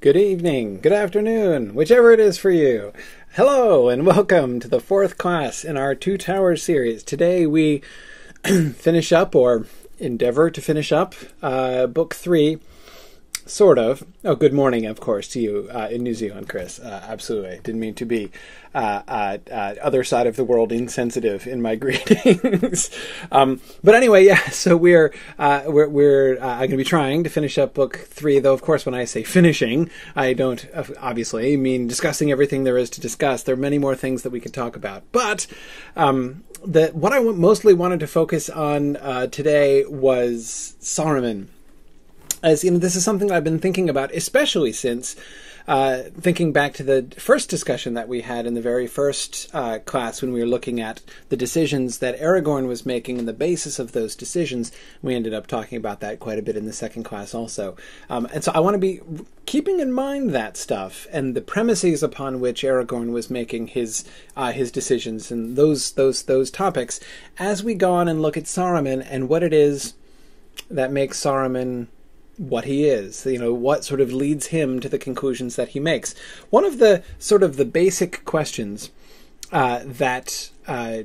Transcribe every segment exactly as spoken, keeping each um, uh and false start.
good evening, good afternoon, whichever it is for you. Hello and welcome to the fourth class in our Two Towers series. Today we finish up, or endeavor to finish up, uh, book three, sort of. Oh, good morning, of course, to you uh, in New Zealand, Chris. Uh, absolutely. Didn't mean to be uh, uh, uh, other side of the world insensitive in my greetings. um, but anyway, yeah, so we're, uh, we're, we're uh, going to be trying to finish up book three, though, of course, when I say finishing, I don't uh, obviously mean discussing everything there is to discuss. There are many more things that we could talk about. But um, the, what I mostly wanted to focus on uh, today was Saruman. As you know, this is something that I've been thinking about, especially since uh, thinking back to the first discussion that we had in the very first uh, class when we were looking at the decisions that Aragorn was making and the basis of those decisions. We ended up talking about that quite a bit in the second class also. Um, and so I want to be keeping in mind that stuff and the premises upon which Aragorn was making his uh, his decisions and those those those topics as we go on and look at Saruman and what it is that makes Saruman what he is, you know, what sort of leads him to the conclusions that he makes. One of the sort of the basic questions uh, that uh,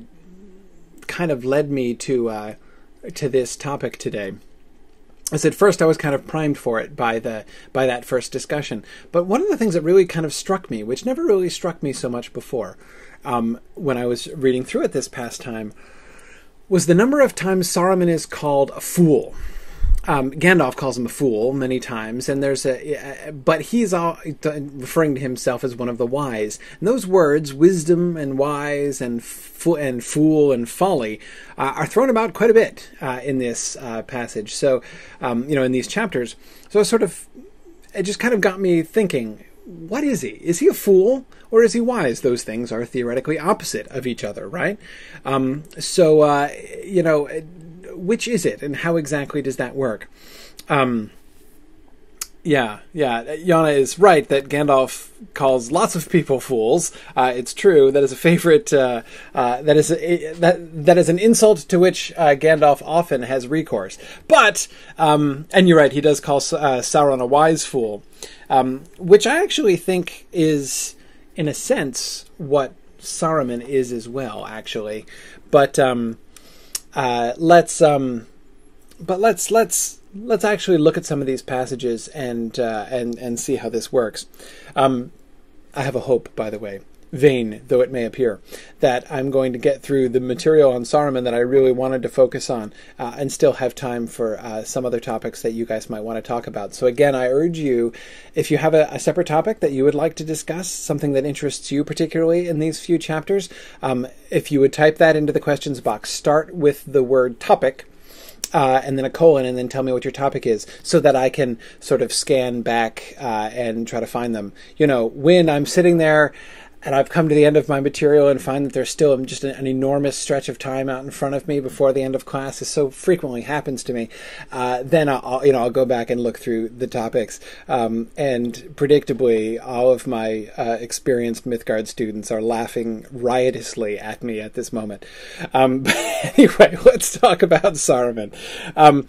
kind of led me to uh, to this topic today is at first I was kind of primed for it by the by that first discussion. But one of the things that really kind of struck me, which never really struck me so much before, um, when I was reading through it this past time, was the number of times Saruman is called a fool. Um, Gandalf calls him a fool many times, and there's a, uh, but he's all, referring to himself as one of the wise. And those words, wisdom and wise and fo- and fool and folly, uh, are thrown about quite a bit uh, in this uh, passage. So, um, you know, in these chapters. So, sort of, it just kind of got me thinking: what is he? Is he a fool or is he wise? Those things are theoretically opposite of each other, right? Um, so, uh, you know. Which is it, and how exactly does that work? Um, yeah, yeah, Yana is right that Gandalf calls lots of people fools. Uh, it's true. That is a favorite. Uh, uh, that is a, that that is an insult to which uh, Gandalf often has recourse. But um, and you're right. He does call uh, Sauron a wise fool, um, which I actually think is, in a sense, what Saruman is as well. Actually, but. Um, Uh, let's, um, but let's let's let's actually look at some of these passages and uh, and and see how this works. Um, I have a hope, by the way, vain though it may appear, that I'm going to get through the material on Saruman that I really wanted to focus on, uh, and still have time for uh, some other topics that you guys might want to talk about. So again, I urge you, if you have a, a separate topic that you would like to discuss, something that interests you particularly in these few chapters, um, if you would type that into the questions box, start with the word topic, Uh, and then a colon, and then tell me what your topic is, so that I can sort of scan back uh, and try to find them. You know, when I'm sitting there and I've come to the end of my material and find that there's still just an, an enormous stretch of time out in front of me before the end of class, as so frequently happens to me, uh, then I'll, you know, I'll go back and look through the topics. Um, and predictably, all of my uh, experienced Mythgard students are laughing riotously at me at this moment. Um, but anyway, let's talk about Saruman. Um,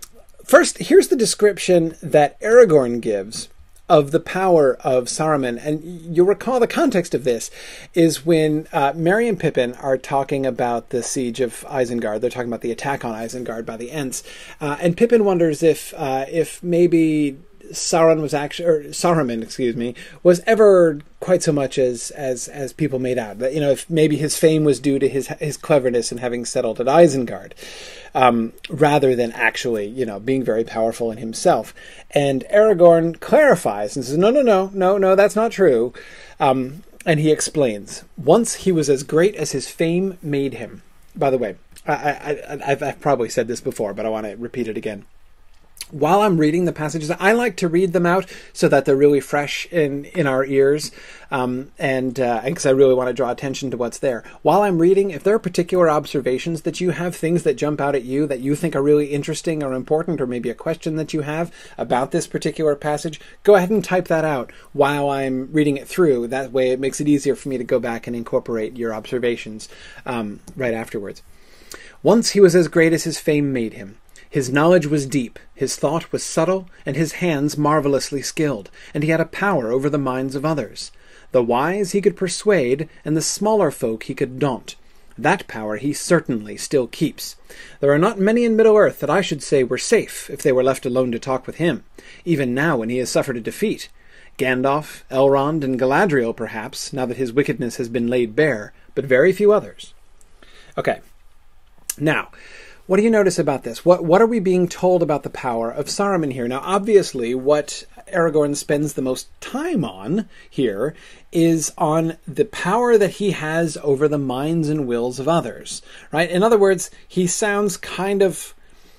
first, here's the description that Aragorn gives of the power of Saruman. And you'll recall the context of this is when uh, Merry and Pippin are talking about the siege of Isengard. They're talking about the attack on Isengard by the Ents. Uh, and Pippin wonders if uh, if maybe Sauron was actually, or Saruman, excuse me, was ever quite so much as as as people made out. That, you know, if maybe his fame was due to his his cleverness in having settled at Isengard, um, rather than actually, you know, being very powerful in himself. And Aragorn clarifies and says, no, no, no, no, no, that's not true. Um, and he explains, once he was as great as his fame made him. By the way, I, I, I've, I've probably said this before, but I want to repeat it again. While I'm reading the passages, I like to read them out so that they're really fresh in, in our ears, um, and because uh, I really want to draw attention to what's there. While I'm reading, if there are particular observations that you have, things that jump out at you that you think are really interesting or important, or maybe a question that you have about this particular passage, go ahead and type that out while I'm reading it through. That way it makes it easier for me to go back and incorporate your observations um, right afterwards. Once he was as great as his fame made him. His knowledge was deep, his thought was subtle, and his hands marvelously skilled, and he had a power over the minds of others. The wise he could persuade, and the smaller folk he could daunt. That power he certainly still keeps. There are not many in Middle-earth that I should say were safe if they were left alone to talk with him, even now when he has suffered a defeat. Gandalf, Elrond, and Galadriel, perhaps, now that his wickedness has been laid bare, but very few others. Okay, now, what do you notice about this? What what are we being told about the power of Saruman here? Now, obviously, what Aragorn spends the most time on here is on the power that he has over the minds and wills of others, right? In other words, he sounds kind of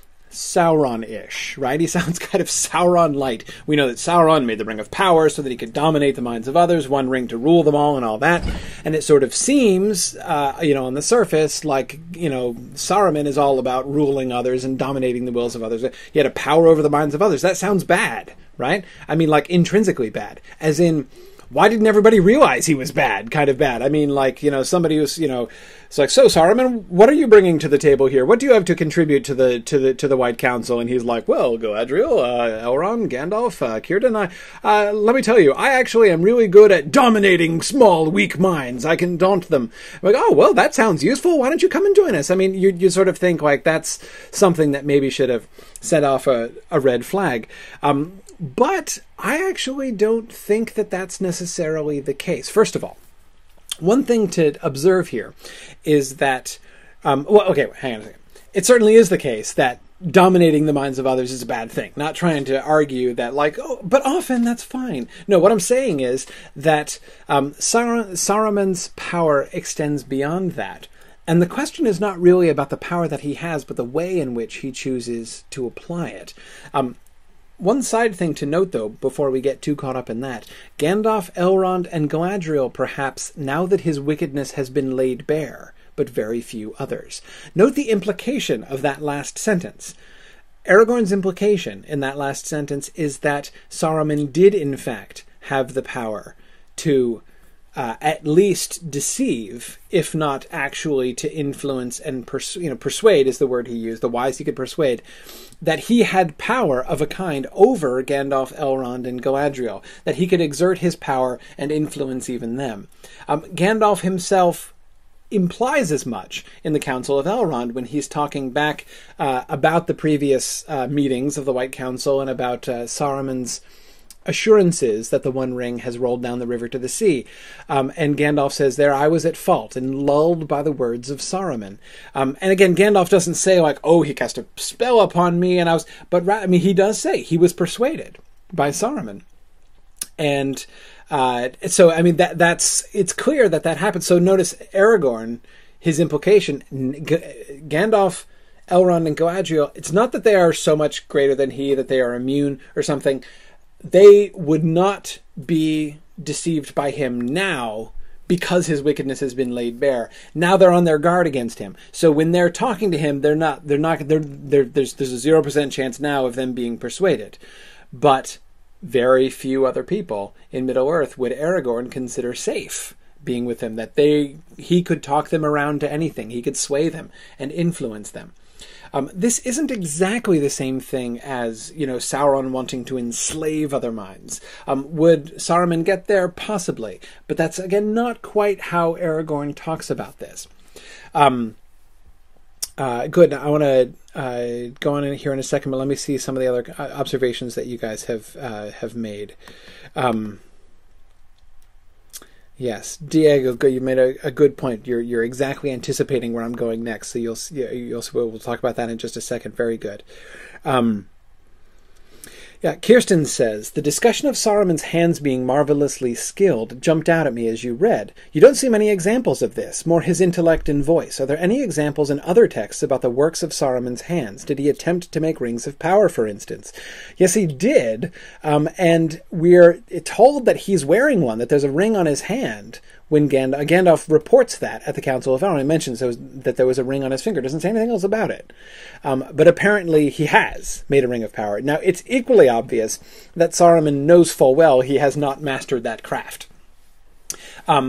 Sauron-ish, right? He sounds kind of Sauron-light. We know that Sauron made the Ring of Power so that he could dominate the minds of others, one ring to rule them all and all that. And it sort of seems, uh, you know, on the surface, like, you know, Saruman is all about ruling others and dominating the wills of others. He had a power over the minds of others. That sounds bad, right? I mean, like, intrinsically bad. As in, why didn't everybody realize he was bad? Kind of bad. I mean, like, you know, somebody who's, you know, it's like, so Saruman, what are you bringing to the table here? What do you have to contribute to the to the to the White Council? And he's like, well, Galadriel, uh, Elrond, Gandalf, uh, Círdan, I, uh, let me tell you, I actually am really good at dominating small, weak minds. I can daunt them. I'm like, oh, well, that sounds useful. Why don't you come and join us? I mean, you you sort of think like that's something that maybe should have set off a, a red flag. Um, But I actually don't think that that's necessarily the case. First of all, one thing to observe here is that, um, well, okay, hang on a second. It certainly is the case that dominating the minds of others is a bad thing. Not trying to argue that, like, oh, but often that's fine. No, what I'm saying is that um, Sar- Saruman's power extends beyond that. And the question is not really about the power that he has, but the way in which he chooses to apply it. Um, One side thing to note, though, before we get too caught up in that, Gandalf, Elrond, and Galadriel, perhaps, now that his wickedness has been laid bare, but very few others. Note the implication of that last sentence. Aragorn's implication in that last sentence is that Saruman did, in fact, have the power to uh, at least deceive, if not actually to influence and pers- you know, persuade is the word he used, the wise he could persuade, that he had power of a kind over Gandalf, Elrond, and Galadriel, that he could exert his power and influence even them. Um, Gandalf himself implies as much in the Council of Elrond when he's talking back uh, about the previous uh, meetings of the White Council and about uh, Saruman's assurances that the One Ring has rolled down the river to the sea. Um, and Gandalf says there, I was at fault and lulled by the words of Saruman. Um, and again, Gandalf doesn't say like, oh, he cast a spell upon me and I was, but I mean, he does say he was persuaded by Saruman. And uh, so, I mean, that that's, it's clear that that happened. So notice Aragorn, his implication, G- Gandalf, Elrond, and Galadriel, it's not that they are so much greater than he, that they are immune or something. They would not be deceived by him now because his wickedness has been laid bare. Now they're on their guard against him. So when they're talking to him, they're not, they're not, they're, they're, there's, there's a zero percent chance now of them being persuaded. But very few other people in Middle-earth would Aragorn consider safe being with him, that they, he could talk them around to anything. He could sway them and influence them. Um, this isn't exactly the same thing as, you know, Sauron wanting to enslave other minds. Um, would Saruman get there? Possibly. But that's, again, not quite how Aragorn talks about this. Um, uh, good. I want to uh, go on in here in a second, but let me see some of the other observations that you guys have uh, have made. Um, Yes, Diego, you made a, a good point. You're you're exactly anticipating where I'm going next. So you'll you'll we'll talk about that in just a second. Very good. Um, yeah, Kirsten says the discussion of Saruman's hands being marvelously skilled jumped out at me as you read. You don't see many examples of this. More his intellect and voice. Are there any examples in other texts about the works of Saruman's hands? Did he attempt to make rings of power, for instance? Yes, he did. Um, and we're told that he's wearing one. That there's a ring on his hand. When Gandalf, Gandalf reports that at the Council of Elrond, he mentions there was, that there was a ring on his finger. Doesn't say anything else about it. Um, but apparently he has made a ring of power. Now, it's equally obvious that Saruman knows full well he has not mastered that craft. Um,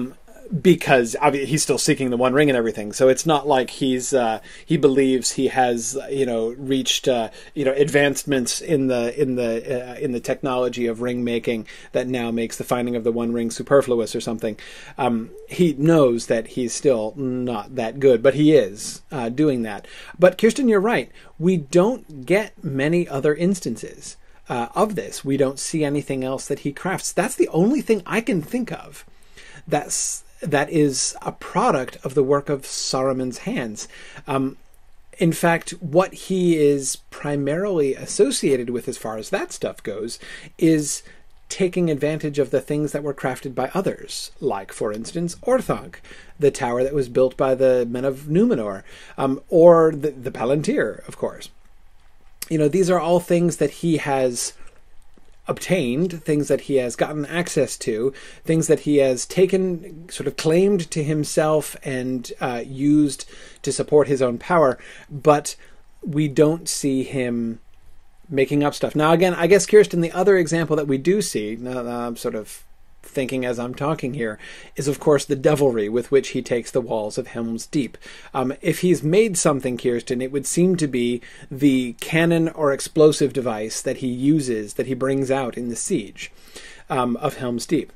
because obviously he's still seeking the One Ring and everything. So it's not like he's uh, he believes he has you know reached uh, you know advancements in the in the uh, in the technology of ring making that now makes the finding of the One Ring superfluous or something. Um, he knows that he's still not that good, but he is uh, doing that. But Kirsten, you're right. We don't get many other instances uh, of this. We don't see anything else that he crafts. That's the only thing I can think of that's that is a product of the work of Saruman's hands. Um, in fact, what he is primarily associated with as far as that stuff goes is taking advantage of the things that were crafted by others, like, for instance, Orthanc, the tower that was built by the men of Numenor, um, or the, the Palantir, of course. You know, these are all things that he has obtained, things that he has gotten access to, things that he has taken, sort of claimed to himself and uh, used to support his own power, but we don't see him making up stuff. Now, again, I guess, Kirsten, the other example that we do see, now I'm sort of thinking as I'm talking here, is of course the devilry with which he takes the walls of Helm's Deep. Um, if he's made something, Kirsten, it would seem to be the cannon or explosive device that he uses, that he brings out in the siege um, of Helm's Deep.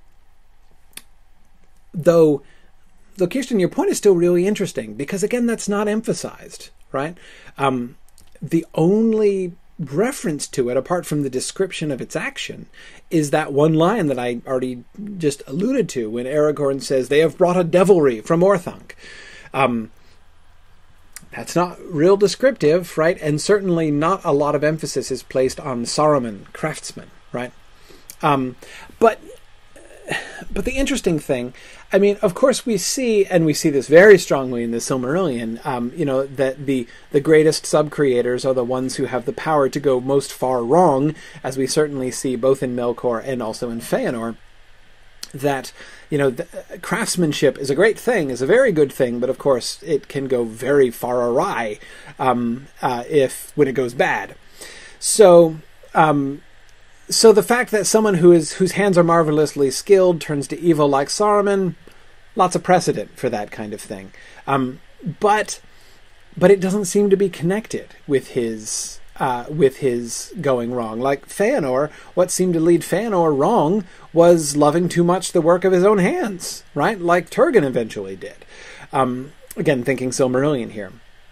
Though, though, Kirsten, your point is still really interesting, because again, that's not emphasized, right? Um, the only reference to it, apart from the description of its action, is that one line that I already just alluded to when Aragorn says, "They have brought a devilry from Orthanc." Um, that's not real descriptive, right? And certainly not a lot of emphasis is placed on Saruman, craftsman, right? Um, but But the interesting thing, I mean, of course we see, and we see this very strongly in the Silmarillion, um, you know, that the, the greatest sub-creators are the ones who have the power to go most far wrong, as we certainly see both in Melkor and also in Feanor, that, you know, the, craftsmanship is a great thing, is a very good thing, but of course it can go very far awry um, uh, if, when it goes bad. So, um, So the fact that someone who is whose hands are marvelously skilled turns to evil like Saruman, lots of precedent for that kind of thing. Um, but but it doesn't seem to be connected with his uh, with his going wrong. Like Feanor, what seemed to lead Feanor wrong was loving too much the work of his own hands, right? Like Turgon eventually did. Um, again, thinking Silmarillion here.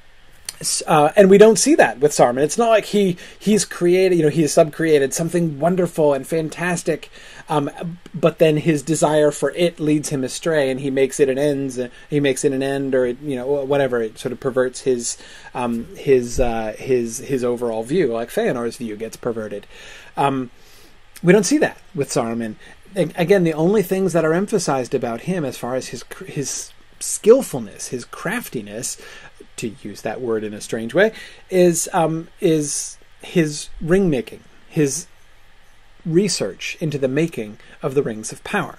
Uh, and we don't see that with Saruman. It's not like he he's created, you know, he's sub-created something wonderful and fantastic, um, but then his desire for it leads him astray, and he makes it an ends. Uh, he makes it an end, or you know, whatever. It sort of perverts his um, his uh, his his overall view, like Feanor's view gets perverted. Um, we don't see that with Saruman. Again, the only things that are emphasized about him, as far as his his skillfulness, his craftiness, to use that word in a strange way, is um, is his ring making, his research into the making of the rings of power.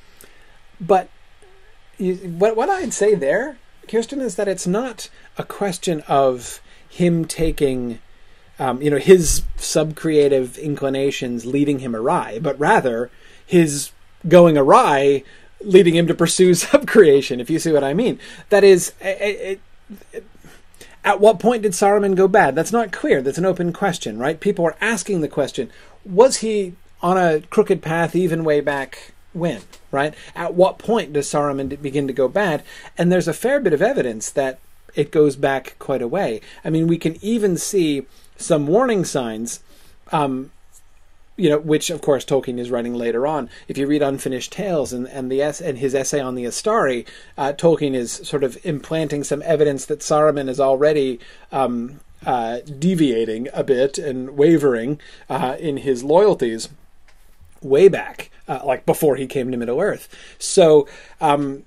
But you, what what I'd say there, Kirsten, is that it's not a question of him taking, um, you know, his sub-creative inclinations leading him awry, but rather his going awry leading him to pursue sub-creation, if you see what I mean. That is, it, it, at what point did Saruman go bad? That's not clear. That's an open question, right? People are asking the question, was he on a crooked path even way back when, right? At what point does Saruman begin to go bad? And there's a fair bit of evidence that it goes back quite a way. I mean, we can even see some warning signs, um, you know, which of course Tolkien is writing later on. If you read Unfinished Tales and and the and his essay on the Astari, uh, Tolkien is sort of implanting some evidence that Saruman is already um, uh, deviating a bit and wavering uh, in his loyalties way back, uh, like before he came to Middle Earth. So, um,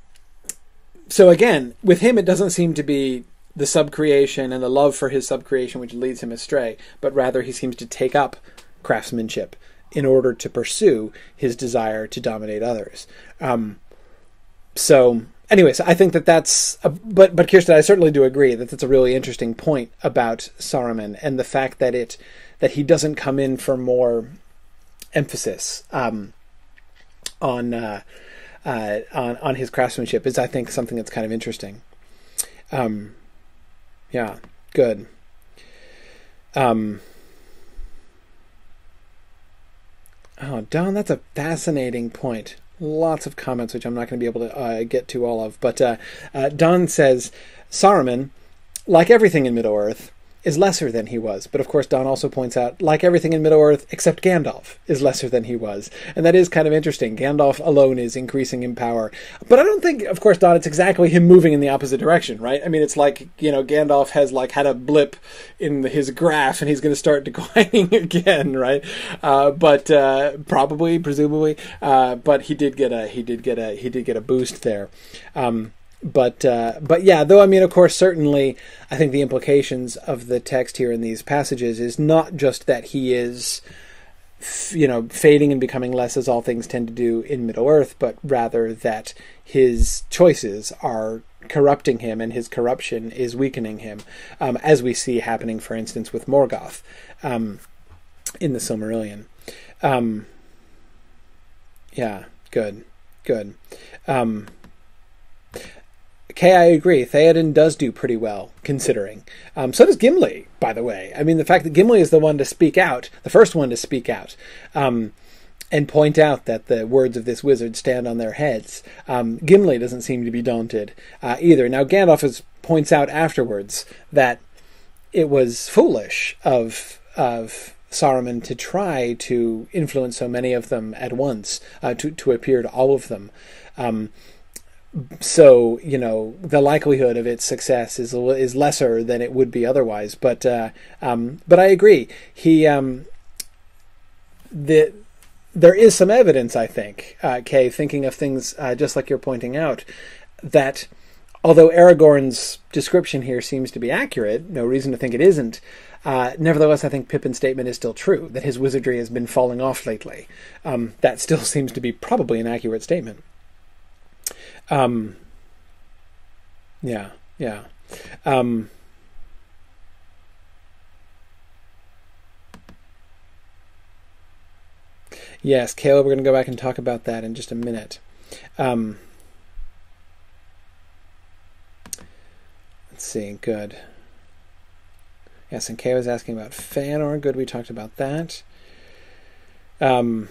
so again, with him, it doesn't seem to be the sub-creation and the love for his sub-creation which leads him astray, but rather he seems to take up craftsmanship in order to pursue his desire to dominate others. Um, so, anyways, I think that that's... A, but, but Kirsten, I certainly do agree that that's a really interesting point about Saruman, and the fact that it that he doesn't come in for more emphasis um, on uh, uh, on on his craftsmanship is, I think, something that's kind of interesting. Um, yeah, good. Um, oh, Don, that's a fascinating point. Lots of comments, which I'm not going to be able to uh, get to all of. But uh, uh, Don says, Saruman, like everything in Middle-earth, is lesser than he was. But of course, Don also points out, like everything in Middle-earth, except Gandalf is lesser than he was. And that is kind of interesting. Gandalf alone is increasing in power. But I don't think, of course, Don, it's exactly him moving in the opposite direction, right? I mean, it's like, you know, Gandalf has like had a blip in his graph and he's going to start declining again, right? Uh, but uh, probably, presumably, uh, but he did get a he did get a he did get a boost there. Um, But uh, but yeah, though, I mean, of course, certainly, I think the implications of the text here in these passages is not just that he is, you know, fading and becoming less, as all things tend to do in Middle-earth, but rather that his choices are corrupting him and his corruption is weakening him, um, as we see happening, for instance, with Morgoth um, in the Silmarillion. Um, yeah, good, good. Um Okay, I agree. Theoden does do pretty well, considering. Um, so does Gimli, by the way. I mean, the fact that Gimli is the one to speak out, the first one to speak out, um, and point out that the words of this wizard stand on their heads. Um, Gimli doesn't seem to be daunted uh, either. Now, Gandalf is, points out afterwards that it was foolish of of Saruman to try to influence so many of them at once, uh, to, to appear to all of them. Um, So, you know, the likelihood of its success is is lesser than it would be otherwise. But uh, um, but I agree. He um, the there is some evidence, I think, uh, Kay, thinking of things uh, just like you're pointing out, that although Aragorn's description here seems to be accurate, no reason to think it isn't. Uh, nevertheless, I think Pippin's statement is still true, that his wizardry has been falling off lately. Um, that still seems to be probably an accurate statement. Um, yeah, yeah. Um, yes, Caleb, we're going to go back and talk about that in just a minute. Um, let's see, good. Yes, and Kay was asking about Fëanor. Good, we talked about that. Um...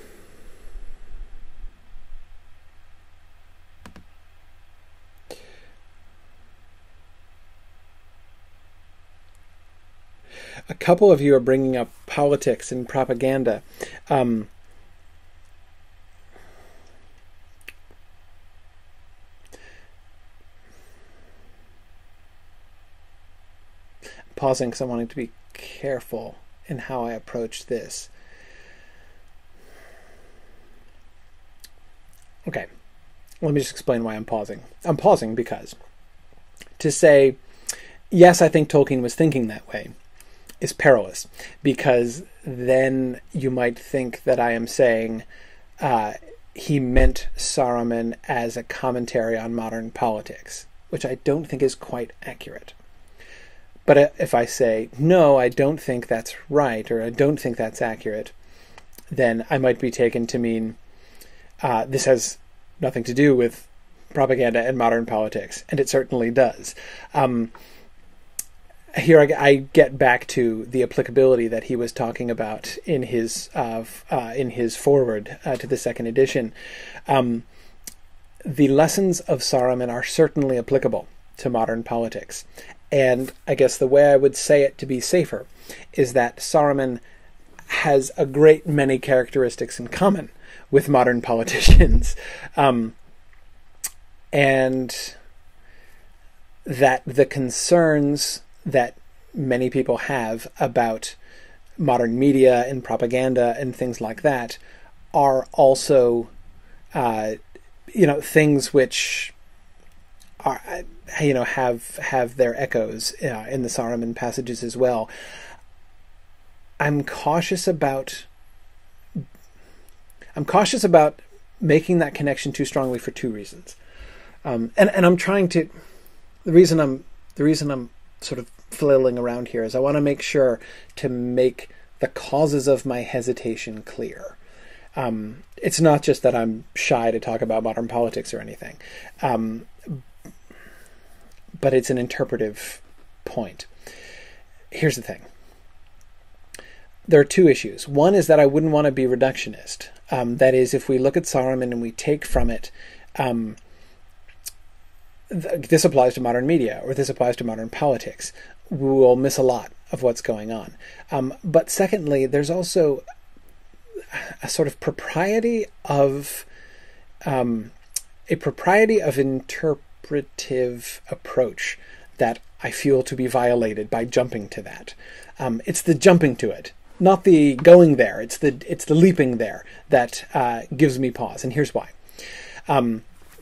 A couple of you are bringing up politics and propaganda. Um, pausing because I'm wanting to be careful in how I approach this. Okay, let me just explain why I'm pausing. I'm pausing because to say, yes, I think Tolkien was thinking that way, is perilous, because then you might think that I am saying uh, he meant Saruman as a commentary on modern politics, which I don't think is quite accurate. But if I say, no, I don't think that's right, or I don't think that's accurate, then I might be taken to mean uh, this has nothing to do with propaganda and modern politics, and it certainly does. Um, Here I, I get back to the applicability that he was talking about in his uh, uh, in his foreword uh, to the second edition. Um, the lessons of Saruman are certainly applicable to modern politics. And I guess the way I would say it to be safer is that Saruman has a great many characteristics in common with modern politicians. Um, and that the concerns that many people have about modern media and propaganda and things like that are also, uh, you know, things which are, you know, have have their echoes uh, in the Saruman passages as well. I'm cautious about. I'm cautious about making that connection too strongly for two reasons, um, and and I'm trying to. The reason I'm the reason I'm sort of flailing around here is I want to make sure to make the causes of my hesitation clear. Um, it's not just that I'm shy to talk about modern politics or anything, um, but it's an interpretive point. Here's the thing. There are two issues. One is that I wouldn't want to be reductionist. Um, that is, if we look at Saruman and we take from it, um, th- this applies to modern media or this applies to modern politics, we will miss a lot of what's going on. Um, but secondly, there's also a sort of propriety of um, a propriety of interpretive approach that I feel to be violated by jumping to that. Um, it's the jumping to it, not the going there. It's the it's the leaping there that uh, gives me pause, and here's why. Um,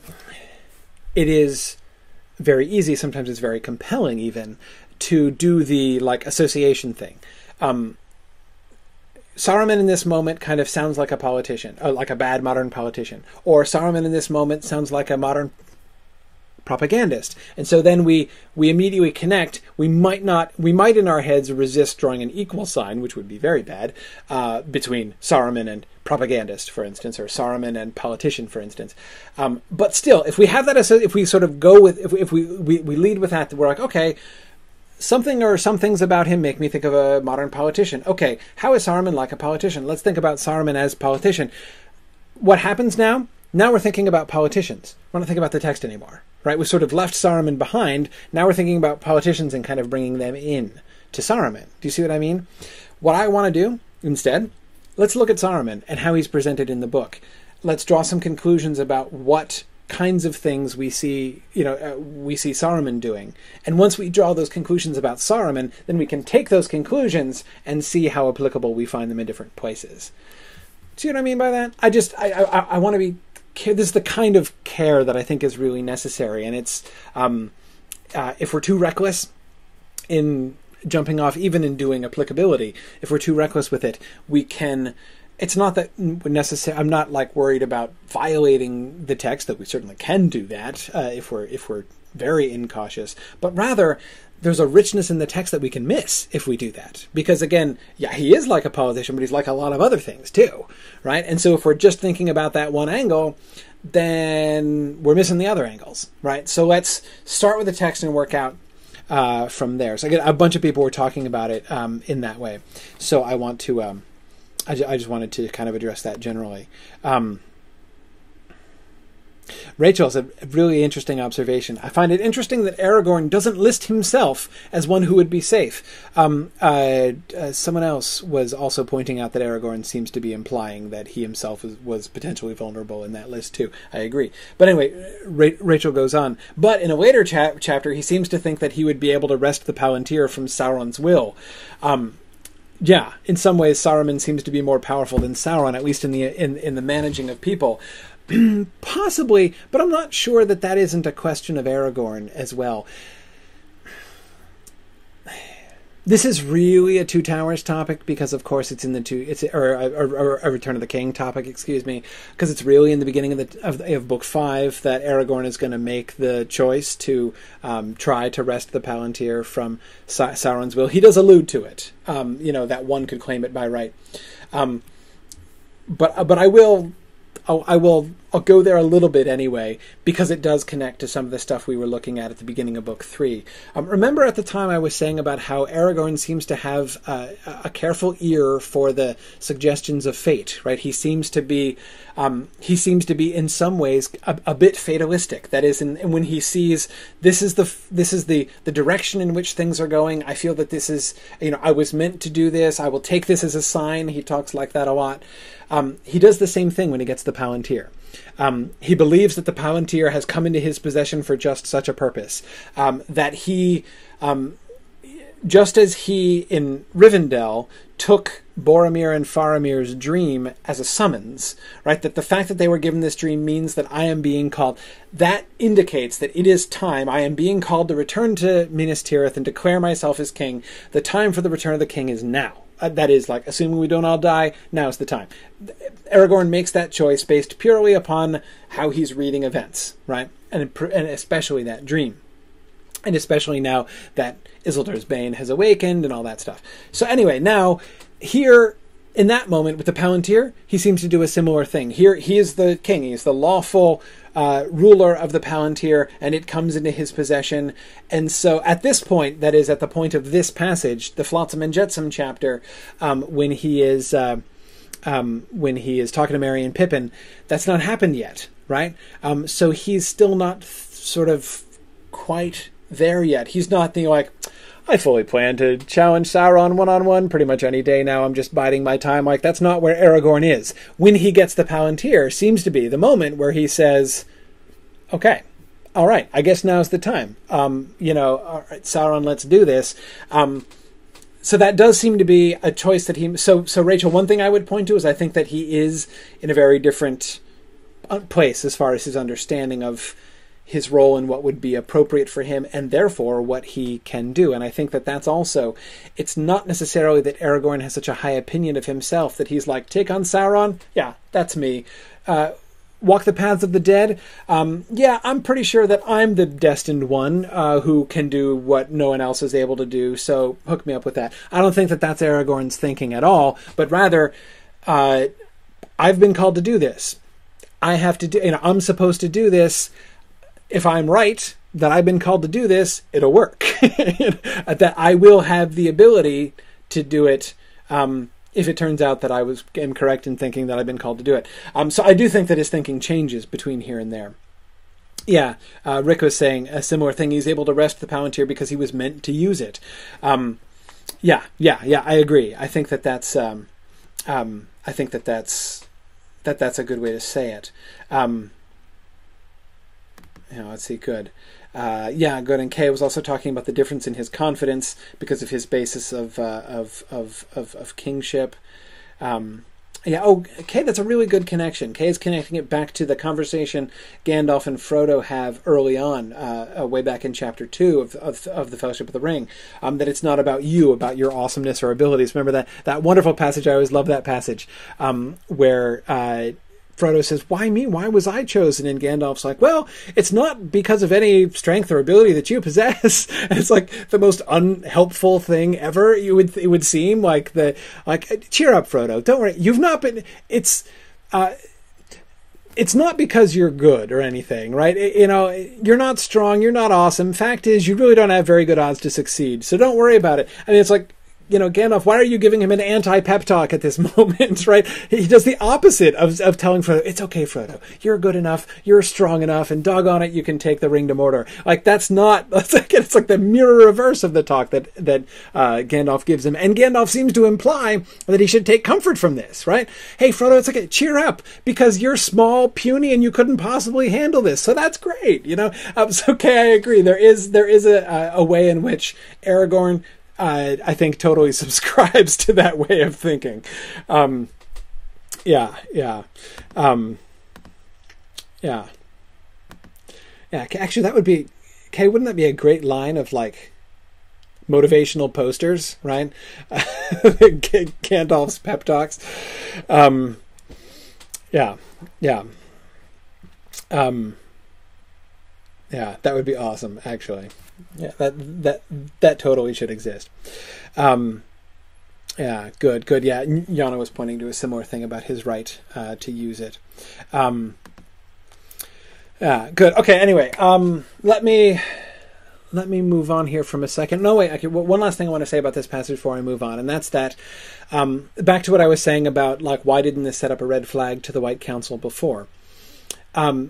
it is very easy. Sometimes it's very compelling, even to do the like association thing. Um, Saruman in this moment kind of sounds like a politician, or like a bad modern politician, or Saruman in this moment sounds like a modern propagandist. And so then we we immediately connect. We might not, we might in our heads resist drawing an equal sign, which would be very bad, uh, between Saruman and propagandist, for instance, or Saruman and politician, for instance. Um, but still, if we have that, as if we sort of go with, if, if we, we we lead with that, we're like, okay, something or some things about him make me think of a modern politician. Okay, how is Saruman like a politician? Let's think about Saruman as politician. What happens now? Now we're thinking about politicians. We're not thinking about the text anymore, right? We sort of left Saruman behind. Now we're thinking about politicians and kind of bringing them in to Saruman. Do you see what I mean? What I want to do instead, let's look at Saruman and how he's presented in the book. Let's draw some conclusions about what kinds of things we see, you know, uh, we see Saruman doing. And once we draw those conclusions about Saruman, then we can take those conclusions and see how applicable we find them in different places. See what I mean by that? I just, I, I, I want to be, this is the kind of care that I think is really necessary. And it's, um, uh, if we're too reckless in jumping off, even in doing applicability, if we're too reckless with it, we can, it's not that necessary. I'm not like worried about violating the text, that we certainly can do that uh, if we're if we're very incautious. But rather, there's a richness in the text that we can miss if we do that. Because again, yeah, he is like a politician, but he's like a lot of other things too, right? And so if we're just thinking about that one angle, then we're missing the other angles, right? So let's start with the text and work out uh, from there. So again, a bunch of people were talking about it um, in that way. So I want to. Um, I just wanted to kind of address that generally. Um, Rachel has a really interesting observation. I find it interesting that Aragorn doesn't list himself as one who would be safe. Um, uh, uh, someone else was also pointing out that Aragorn seems to be implying that he himself was, was potentially vulnerable in that list too. I agree. But anyway, Ra- Rachel goes on. But in a later cha- chapter, he seems to think that he would be able to wrest the Palantir from Sauron's will. Um, Yeah, in some ways, Saruman seems to be more powerful than Sauron, at least in the in, in the managing of people. Possibly, but I'm not sure that that isn't a question of Aragorn as well. This is really a Two Towers topic because, of course, it's in the two, it's or, or, or a Return of the King topic, excuse me, because it's really in the beginning of the of, of Book Five that Aragorn is going to make the choice to um, try to wrest the Palantir from Sa- Sauron's will. He does allude to it, um, you know, that one could claim it by right. Um, but but I will. I'll, I will I'll go there a little bit anyway, because it does connect to some of the stuff we were looking at at the beginning of Book Three. Um, remember at the time I was saying about how Aragorn seems to have uh, a careful ear for the suggestions of fate, right? He seems to be um, he seems to be in some ways a, a bit fatalistic. That is, in, in when he sees this is the this is the the direction in which things are going. I feel that this is, you know, I was meant to do this. I will take this as a sign. He talks like that a lot. Um, he does the same thing when he gets the Palantir. Um, he believes that the Palantir has come into his possession for just such a purpose. Um, that he, um, just as he in Rivendell took Boromir and Faramir's dream as a summons, right? That the fact that they were given this dream means that I am being called. That indicates that it is time. I am being called to return to Minas Tirith and declare myself as king. The time for the return of the king is now. Uh, that is, like, assuming we don't all die, now's the time. Aragorn makes that choice based purely upon how he's reading events, right? And, and especially that dream. And especially now that Isildur's Bane has awakened and all that stuff. So anyway, now, here, in that moment with the Palantir, he seems to do a similar thing. Here, he is the king. He is the lawful uh, ruler of the Palantir, and it comes into his possession. And so at this point, that is at the point of this passage, the Flotsam and Jetsam chapter, um, when he is uh, um, when he is talking to Merry and Pippin, that's not happened yet, right? Um, so he's still not th- sort of quite there yet. He's not the like, I fully plan to challenge Sauron one-on-one pretty much any day now. I'm just biding my time. Like, that's not where Aragorn is. When he gets the Palantir seems to be the moment where he says, okay, all right, I guess now's the time. Um, you know, all right, Sauron, let's do this. Um, so that does seem to be a choice that he... So, so Rachel, one thing I would point to is I think that he is in a very different place as far as his understanding of his role and what would be appropriate for him, and therefore what he can do. And I think that that's also, it's not necessarily that Aragorn has such a high opinion of himself that he's like, take on Sauron? Yeah, that's me. Uh, walk the paths of the dead? Um, yeah, I'm pretty sure that I'm the destined one uh, who can do what no one else is able to do, so hook me up with that. I don't think that that's Aragorn's thinking at all, but rather, uh, I've been called to do this. I have to do, you know, I'm supposed to do this. If I'm right that I've been called to do this, it'll work. That I will have the ability to do it um, if it turns out that I was incorrect in thinking that I've been called to do it. Um, so I do think that his thinking changes between here and there. Yeah, uh, Rick was saying a similar thing. He's able to wrest the Palantir because he was meant to use it. Um, yeah, yeah, yeah, I agree. I think that that's, um, um, I think that that's, that that's a good way to say it. Um, You know, let's see, good. Uh, yeah, good. And Kay was also talking about the difference in his confidence because of his basis of uh, of, of of of kingship. Um, yeah. Oh, Kay, that's a really good connection. Kay is connecting it back to the conversation Gandalf and Frodo have early on, uh, uh, way back in chapter two of of, of the Fellowship of the Ring. Um, that it's not about you, about your awesomeness or abilities. Remember that that wonderful passage. I always love that passage um, where. Uh, Frodo says, why me? Why was I chosen? And Gandalf's like, well, it's not because of any strength or ability that you possess. And it's like the most unhelpful thing ever. You would, it would seem like the, like, cheer up, Frodo. Don't worry. You've not been, it's, uh, it's not because you're good or anything, right? You know, you're not strong. You're not awesome. Fact is, you really don't have very good odds to succeed. So don't worry about it. I mean, it's like, you know, Gandalf, why are you giving him an anti-pep talk at this moment, right? He does the opposite of, of telling Frodo, it's okay, Frodo, you're good enough, you're strong enough, and doggone it, you can take the ring to Mordor. Like, that's not, that's like, it's like the mirror reverse of the talk that, that uh, Gandalf gives him. And Gandalf seems to imply that he should take comfort from this, right? Hey, Frodo, it's okay, cheer up, because you're small, puny, and you couldn't possibly handle this, so that's great, you know? Um, so, okay, I agree. There is, there is a, a way in which Aragorn Uh, I think totally subscribes to that way of thinking. Um, yeah, yeah, um, yeah, yeah. Actually, that would be, Kay, wouldn't that be a great line of like motivational posters, right? Gandalf's pep talks. Um, yeah, yeah, um, yeah. That would be awesome, actually. Yeah, that that that totally should exist. Um, yeah, good, good. Yeah, Yana was pointing to a similar thing about his right uh, to use it. Um, yeah, good. Okay. Anyway, um, let me let me move on here from a second. No, wait. Okay. Well, one last thing I want to say about this passage before I move on, and that's that. Um, back to what I was saying about like why didn't this set up a red flag to the White Council before? Um,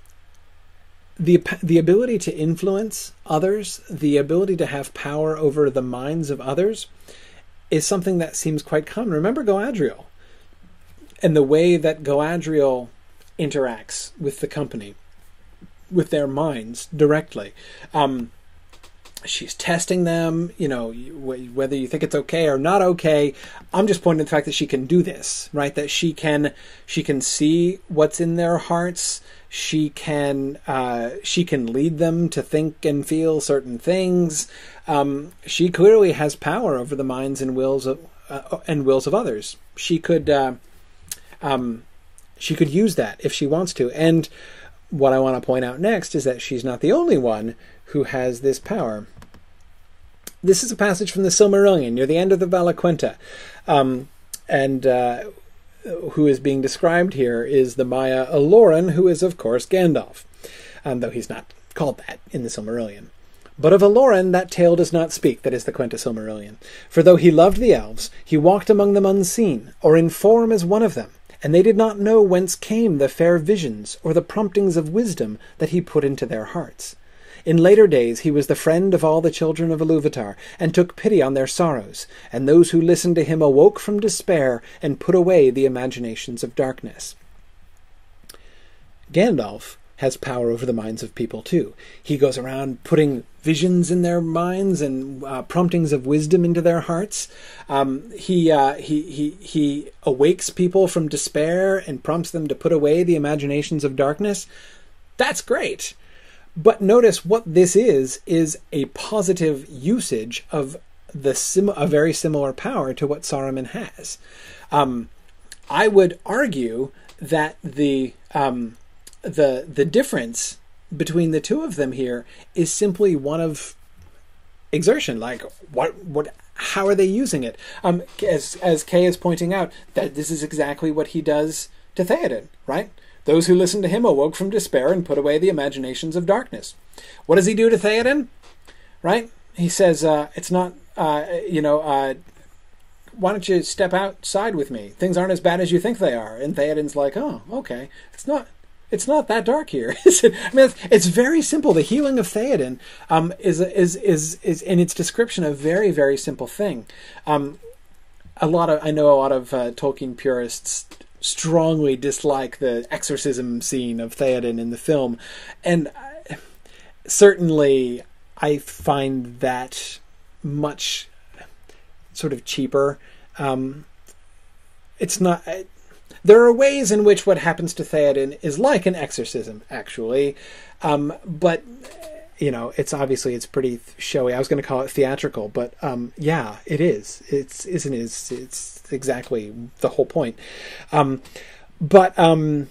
The the ability to influence others, the ability to have power over the minds of others, is something that seems quite common. Remember Galadriel, and the way that Galadriel interacts with the company, with their minds directly. Um, she's testing them, you know, whether you think it's okay or not okay. I'm just pointing to the fact that she can do this, right? That she can she can see what's in their hearts. She can uh, she can lead them to think and feel certain things. Um, she clearly has power over the minds and wills of uh, and wills of others. She could uh, um, she could use that if she wants to. And what I want to point out next is that she's not the only one who has this power. This is a passage from the Silmarillion near the end of the Valaquenta. Um, and uh, who is being described here is the Maya Aloran, who is, of course, Gandalf, um, though he's not called that in the Silmarillion. But of Aloran that tale does not speak, that is the Quenta Silmarillion. For though he loved the elves, he walked among them unseen, or in form as one of them, and they did not know whence came the fair visions or the promptings of wisdom that he put into their hearts. In later days he was the friend of all the children of Iluvatar, and took pity on their sorrows, and those who listened to him awoke from despair and put away the imaginations of darkness. Gandalf has power over the minds of people too. He goes around putting visions in their minds and uh, promptings of wisdom into their hearts. Um, he, uh, he he he awakes people from despair and prompts them to put away the imaginations of darkness. That's great. But notice what this is, is a positive usage of the sim- a very similar power to what Saruman has. Um, I would argue that the um, the the difference between the two of them here is simply one of exertion. Like, what what how are they using it? Um, as as Kay is pointing out, that this is exactly what he does to Theoden, right? Those who listened to him awoke from despair and put away the imaginations of darkness. What does he do to Theoden? Right? He says, uh, it's not, uh, you know, uh, why don't you step outside with me? Things aren't as bad as you think they are. And Theoden's like, oh, okay. It's not it's not that dark here, is it? I mean, it's, it's very simple. The healing of Theoden um, is, is, is, is, in its description, a very, very simple thing. Um, a lot of, I know a lot of uh, Tolkien purists strongly dislike the exorcism scene of Theoden in the film, and certainly I find that much sort of cheaper. Um, it's not. There are ways in which what happens to Theoden is like an exorcism, actually, um, but you know, it's obviously it's pretty showy. I was going to call it theatrical, but um, yeah, it is. It's isn't it? It's, it's exactly the whole point. Um, but um,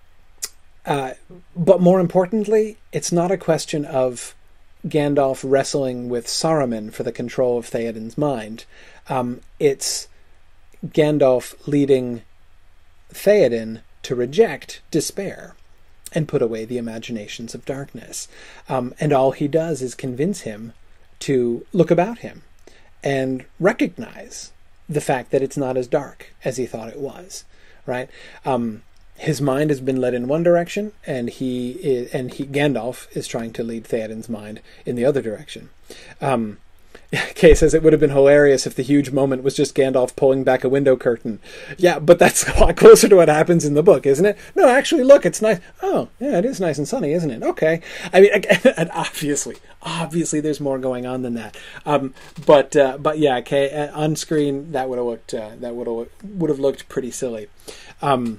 uh, but more importantly, it's not a question of Gandalf wrestling with Saruman for the control of Theoden's mind. Um, it's Gandalf leading Theoden to reject despair and put away the imaginations of darkness. Um, and all he does is convince him to look about him and recognize the fact that it's not as dark as he thought it was, right? Um, his mind has been led in one direction, and he is, and he Gandalf is trying to lead Theoden's mind in the other direction. Um, Kay says it would have been hilarious if the huge moment was just Gandalf pulling back a window curtain. Yeah, but that's a lot closer to what happens in the book, isn't it? No, actually, look, it's nice. Oh, yeah, it is nice and sunny, isn't it? Okay. I mean, and obviously, obviously, there's more going on than that. Um, but uh, but yeah, Kay, on screen that would have looked uh, that would have would have looked pretty silly. Um,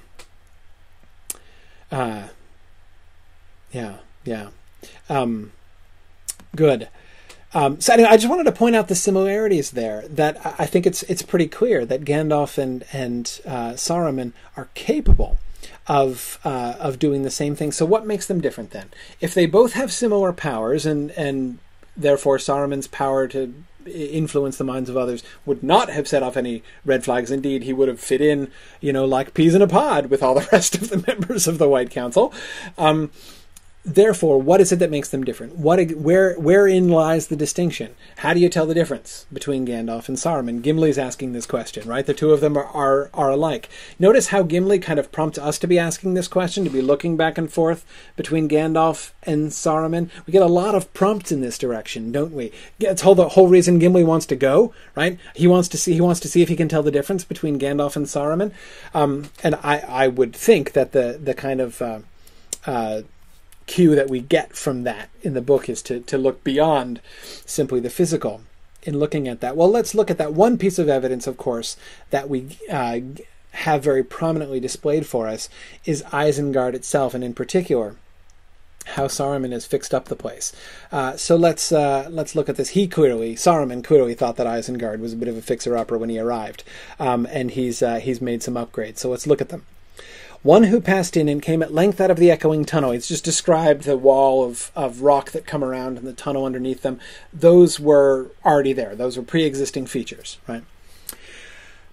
uh, yeah, yeah. Um, good. Um, so anyway, I just wanted to point out the similarities there. That I think it's it's pretty clear that Gandalf and and uh, Saruman are capable of uh, of doing the same thing. So what makes them different then? If they both have similar powers, and and therefore Saruman's power to influence the minds of others would not have set off any red flags. Indeed, he would have fit in, you know, like peas in a pod with all the rest of the members of the White Council. Um, Therefore, what is it that makes them different? What, where, wherein lies the distinction? How do you tell the difference between Gandalf and Saruman? Gimli's asking this question, right? The two of them are, are, are alike. Notice how Gimli kind of prompts us to be asking this question, to be looking back and forth between Gandalf and Saruman. We get a lot of prompts in this direction, don't we? It's whole, the whole reason Gimli wants to go, right? He wants to see, he wants to see if he can tell the difference between Gandalf and Saruman. Um, and I, I would think that the, the kind of, uh, uh, cue that we get from that in the book is to, to look beyond simply the physical in looking at that. Well, let's look at that one piece of evidence, of course, that we uh, have very prominently displayed for us is Isengard itself, and in particular, how Saruman has fixed up the place. Uh, so let's uh, let's look at this. He clearly, Saruman clearly thought that Isengard was a bit of a fixer-upper when he arrived, um, and he's uh, he's made some upgrades. So let's look at them. One who passed in and came at length out of the echoing tunnel. It's just described the wall of, of rock that come around and the tunnel underneath them. Those were already there. Those were pre-existing features, right?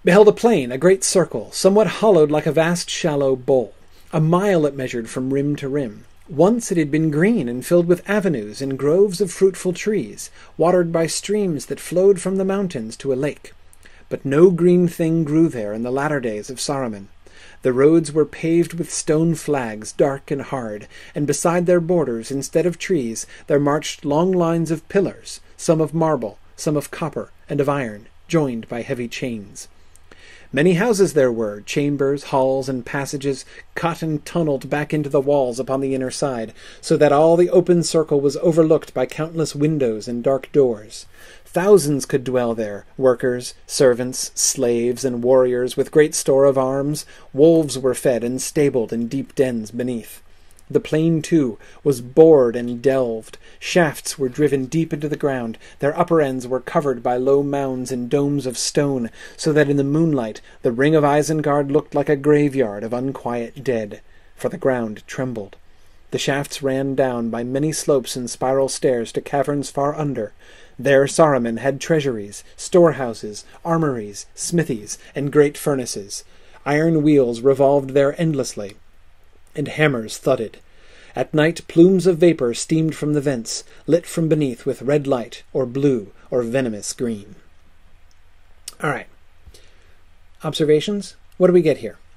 beheld a plain, a great circle, somewhat hollowed like a vast shallow bowl. A mile it measured from rim to rim. Once it had been green and filled with avenues and groves of fruitful trees, watered by streams that flowed from the mountains to a lake. But no green thing grew there in the latter days of Saruman. The roads were paved with stone flags, dark and hard, and beside their borders, instead of trees, there marched long lines of pillars, some of marble, some of copper and of iron, joined by heavy chains. Many houses there were, chambers, halls, and passages, cut and tunnelled back into the walls upon the inner side, so that all the open circle was overlooked by countless windows and dark doors. Thousands could dwell there, workers, servants, slaves, and warriors, with great store of arms. Wolves were fed and stabled in deep dens beneath. The plain, too, was bored and delved. Shafts were driven deep into the ground. Their upper ends were covered by low mounds and domes of stone, so that in the moonlight the ring of Isengard looked like a graveyard of unquiet dead, for the ground trembled. The shafts ran down by many slopes and spiral stairs to caverns far under. There Saruman had treasuries, storehouses, armories, smithies, and great furnaces. Iron wheels revolved there endlessly, and hammers thudded. At night plumes of vapour steamed from the vents, lit from beneath with red light, or blue, or venomous green. All right. Observations? What do we get here?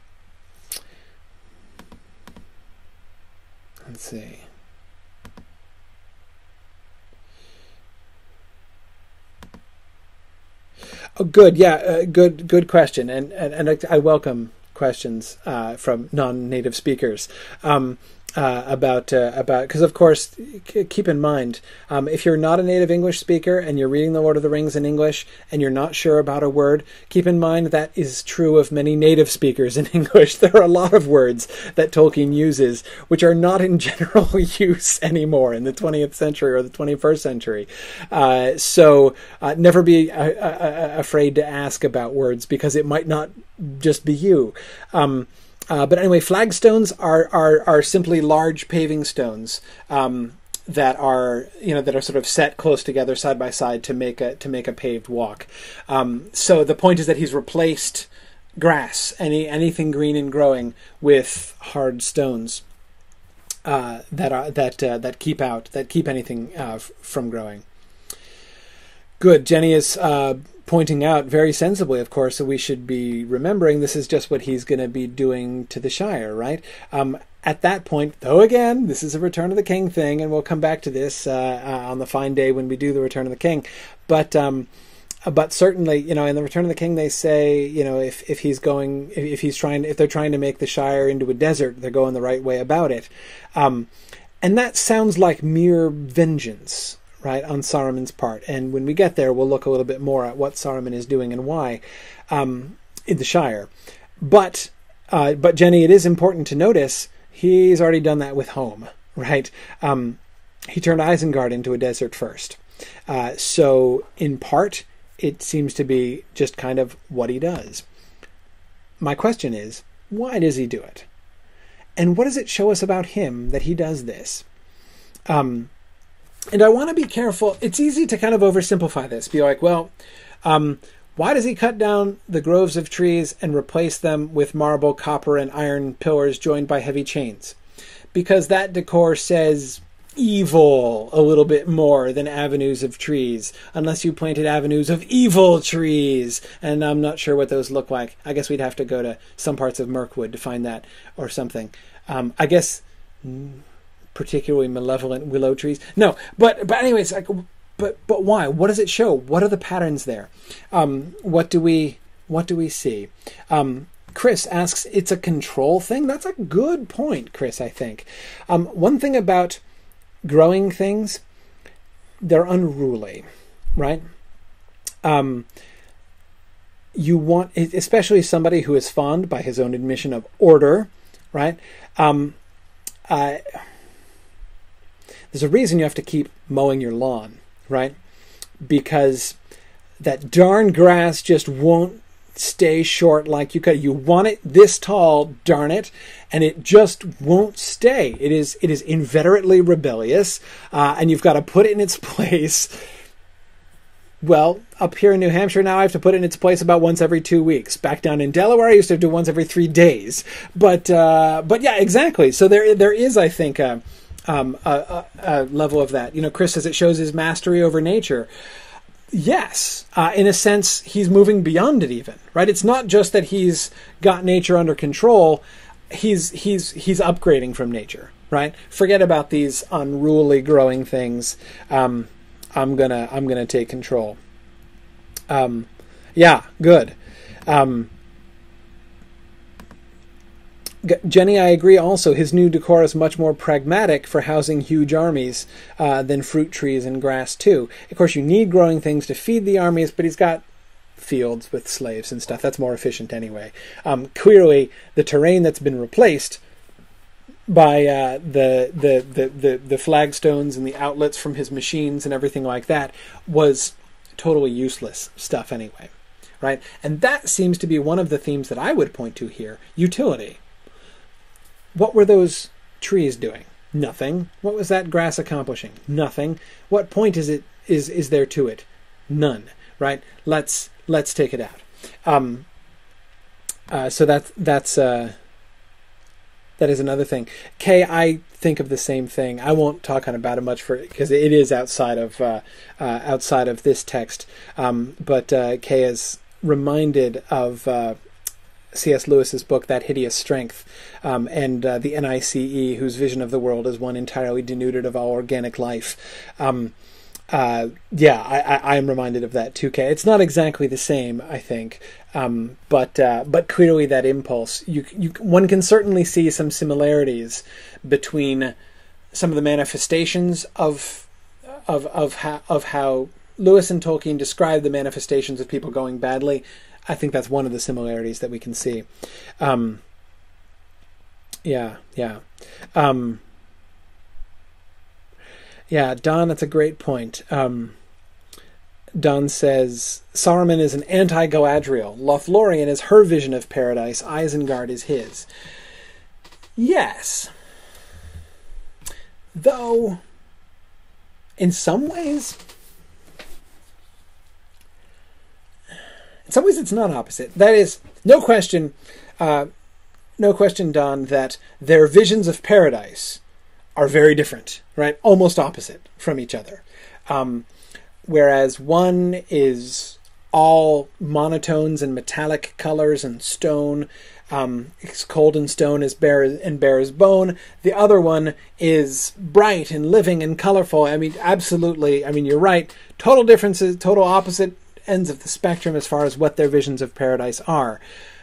Let's see. Oh, good. Yeah, uh, good. Good question, and and, and I, I welcome questions uh, from non-native speakers um, uh, about uh, about because, of course, c- keep in mind um, if you're not a native English speaker and you're reading The Lord of the Rings in English and you're not sure about a word, keep in mind that is true of many native speakers in English. There are a lot of words that Tolkien uses which are not in general use anymore in the twentieth century or the twenty-first century. Uh, so uh, never be uh, uh, afraid to ask about words because it might not just be you. Um, uh, but anyway, flagstones are, are, are simply large paving stones um, that are, you know, that are sort of set close together side by side to make a to make a paved walk. Um, so the point is that he's replaced grass, any anything green and growing, with hard stones uh, that are that uh, that keep out that keep anything uh, f- from growing. Good. Jenny is uh, pointing out very sensibly, of course, that we should be remembering this is just what he's going to be doing to the Shire, right? Um, at that point, though, again, this is a Return of the King thing, and we'll come back to this uh, uh, on the fine day when we do the Return of the King. But um, but certainly, you know, in the Return of the King, they say, you know, if if he's going, if, if he's trying, if they're trying to make the Shire into a desert, they're going the right way about it. Um, and that sounds like mere vengeance, right, on Saruman's part. And when we get there, we'll look a little bit more at what Saruman is doing and why um, in the Shire. But, uh, but Jenny, it is important to notice he's already done that with Home, right? Um, he turned Isengard into a desert first. Uh, so, in part, it seems to be just kind of what he does. My question is, why does he do it? And what does it show us about him that he does this? Um... And I want to be careful. It's easy to kind of oversimplify this. Be like, well, um, why does he cut down the groves of trees and replace them with marble, copper, and iron pillars joined by heavy chains? Because that decor says evil a little bit more than avenues of trees, unless you planted avenues of evil trees. And I'm not sure what those look like. I guess we'd have to go to some parts of Mirkwood to find that or something. Um, I guess... Mm, particularly malevolent willow trees. No, but but anyways, like, but but why? What does it show? What are the patterns there? Um, what do we what do we see? Um, Chris asks, it's a control thing. That's a good point, Chris. I think um, one thing about growing things, they're unruly, right? Um, you want, especially somebody who is fond, by his own admission, of order, right? Um, uh, There's a reason you have to keep mowing your lawn, right? Because that darn grass just won't stay short like you cut. You want it this tall, darn it, and it just won't stay. It is it is inveterately rebellious, uh, and you've got to put it in its place Well, up here in New Hampshire now, I have to put it in its place about once every two weeks. Back down in Delaware, I used to do once every three days. But uh, but yeah, exactly. So there there is, I think, a, um, a, a, a level of that. You know, Chris says it shows his mastery over nature. Yes, uh, in a sense, he's moving beyond it even, right? It's not just that he's got nature under control. He's he's he's upgrading from nature, right? Forget about these unruly growing things. Um, I'm gonna I'm gonna take control. Um, yeah, good. Um, G- Jenny, I agree also. His new decor is much more pragmatic for housing huge armies uh, than fruit trees and grass too. Of course, you need growing things to feed the armies, but he's got fields with slaves and stuff. That's more efficient anyway. Um, clearly, the terrain that's been replaced by uh, the, the, the, the, the flagstones and the outlets from his machines and everything like that was totally useless stuff anyway, right? And that seems to be one of the themes that I would point to here. Utility. What were those trees doing? Nothing. What was that grass accomplishing? Nothing. What point is it is is there to it? None, right? Let's let's take it out. Um, uh, so that's that's uh, that is another thing. Kay, I think of the same thing. I won't talk on about it much for because it is outside of uh, uh, outside of this text. Um, but uh, Kay is reminded of uh, C S Lewis's book, That Hideous Strength, um, and uh, the N I C E, whose vision of the world is one entirely denuded of all organic life. Um, uh, yeah, I, I, I am reminded of that too, Kay. It's not exactly the same, I think, um, but uh, but clearly that impulse, you, you one can certainly see some similarities between some of the manifestations of of of how, of how Lewis and Tolkien describe the manifestations of people going badly. I think that's one of the similarities that we can see. Um, yeah, yeah. Um, yeah, Don, that's a great point. Um, Don says, Saruman is an anti-Galadriel. Lothlorien is her vision of paradise. Isengard is his. Yes. Though, in some ways... In some ways, it's not opposite. That is, no question, uh, no question, Don, that their visions of paradise are very different, right? Almost opposite from each other. Um, whereas one is all monotones and metallic colors and stone. Um, it's cold and stone is bare and bare as bone. The other one is bright and living and colorful. I mean, absolutely. I mean, you're right. Total differences, total opposite ends of the spectrum as far as what their visions of paradise are.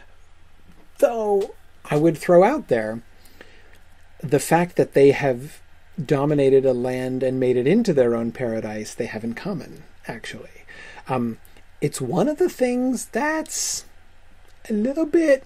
Though I would throw out there the fact that they have dominated a land and made it into their own paradise, they have in common, actually. Um, it's one of the things that's a little bit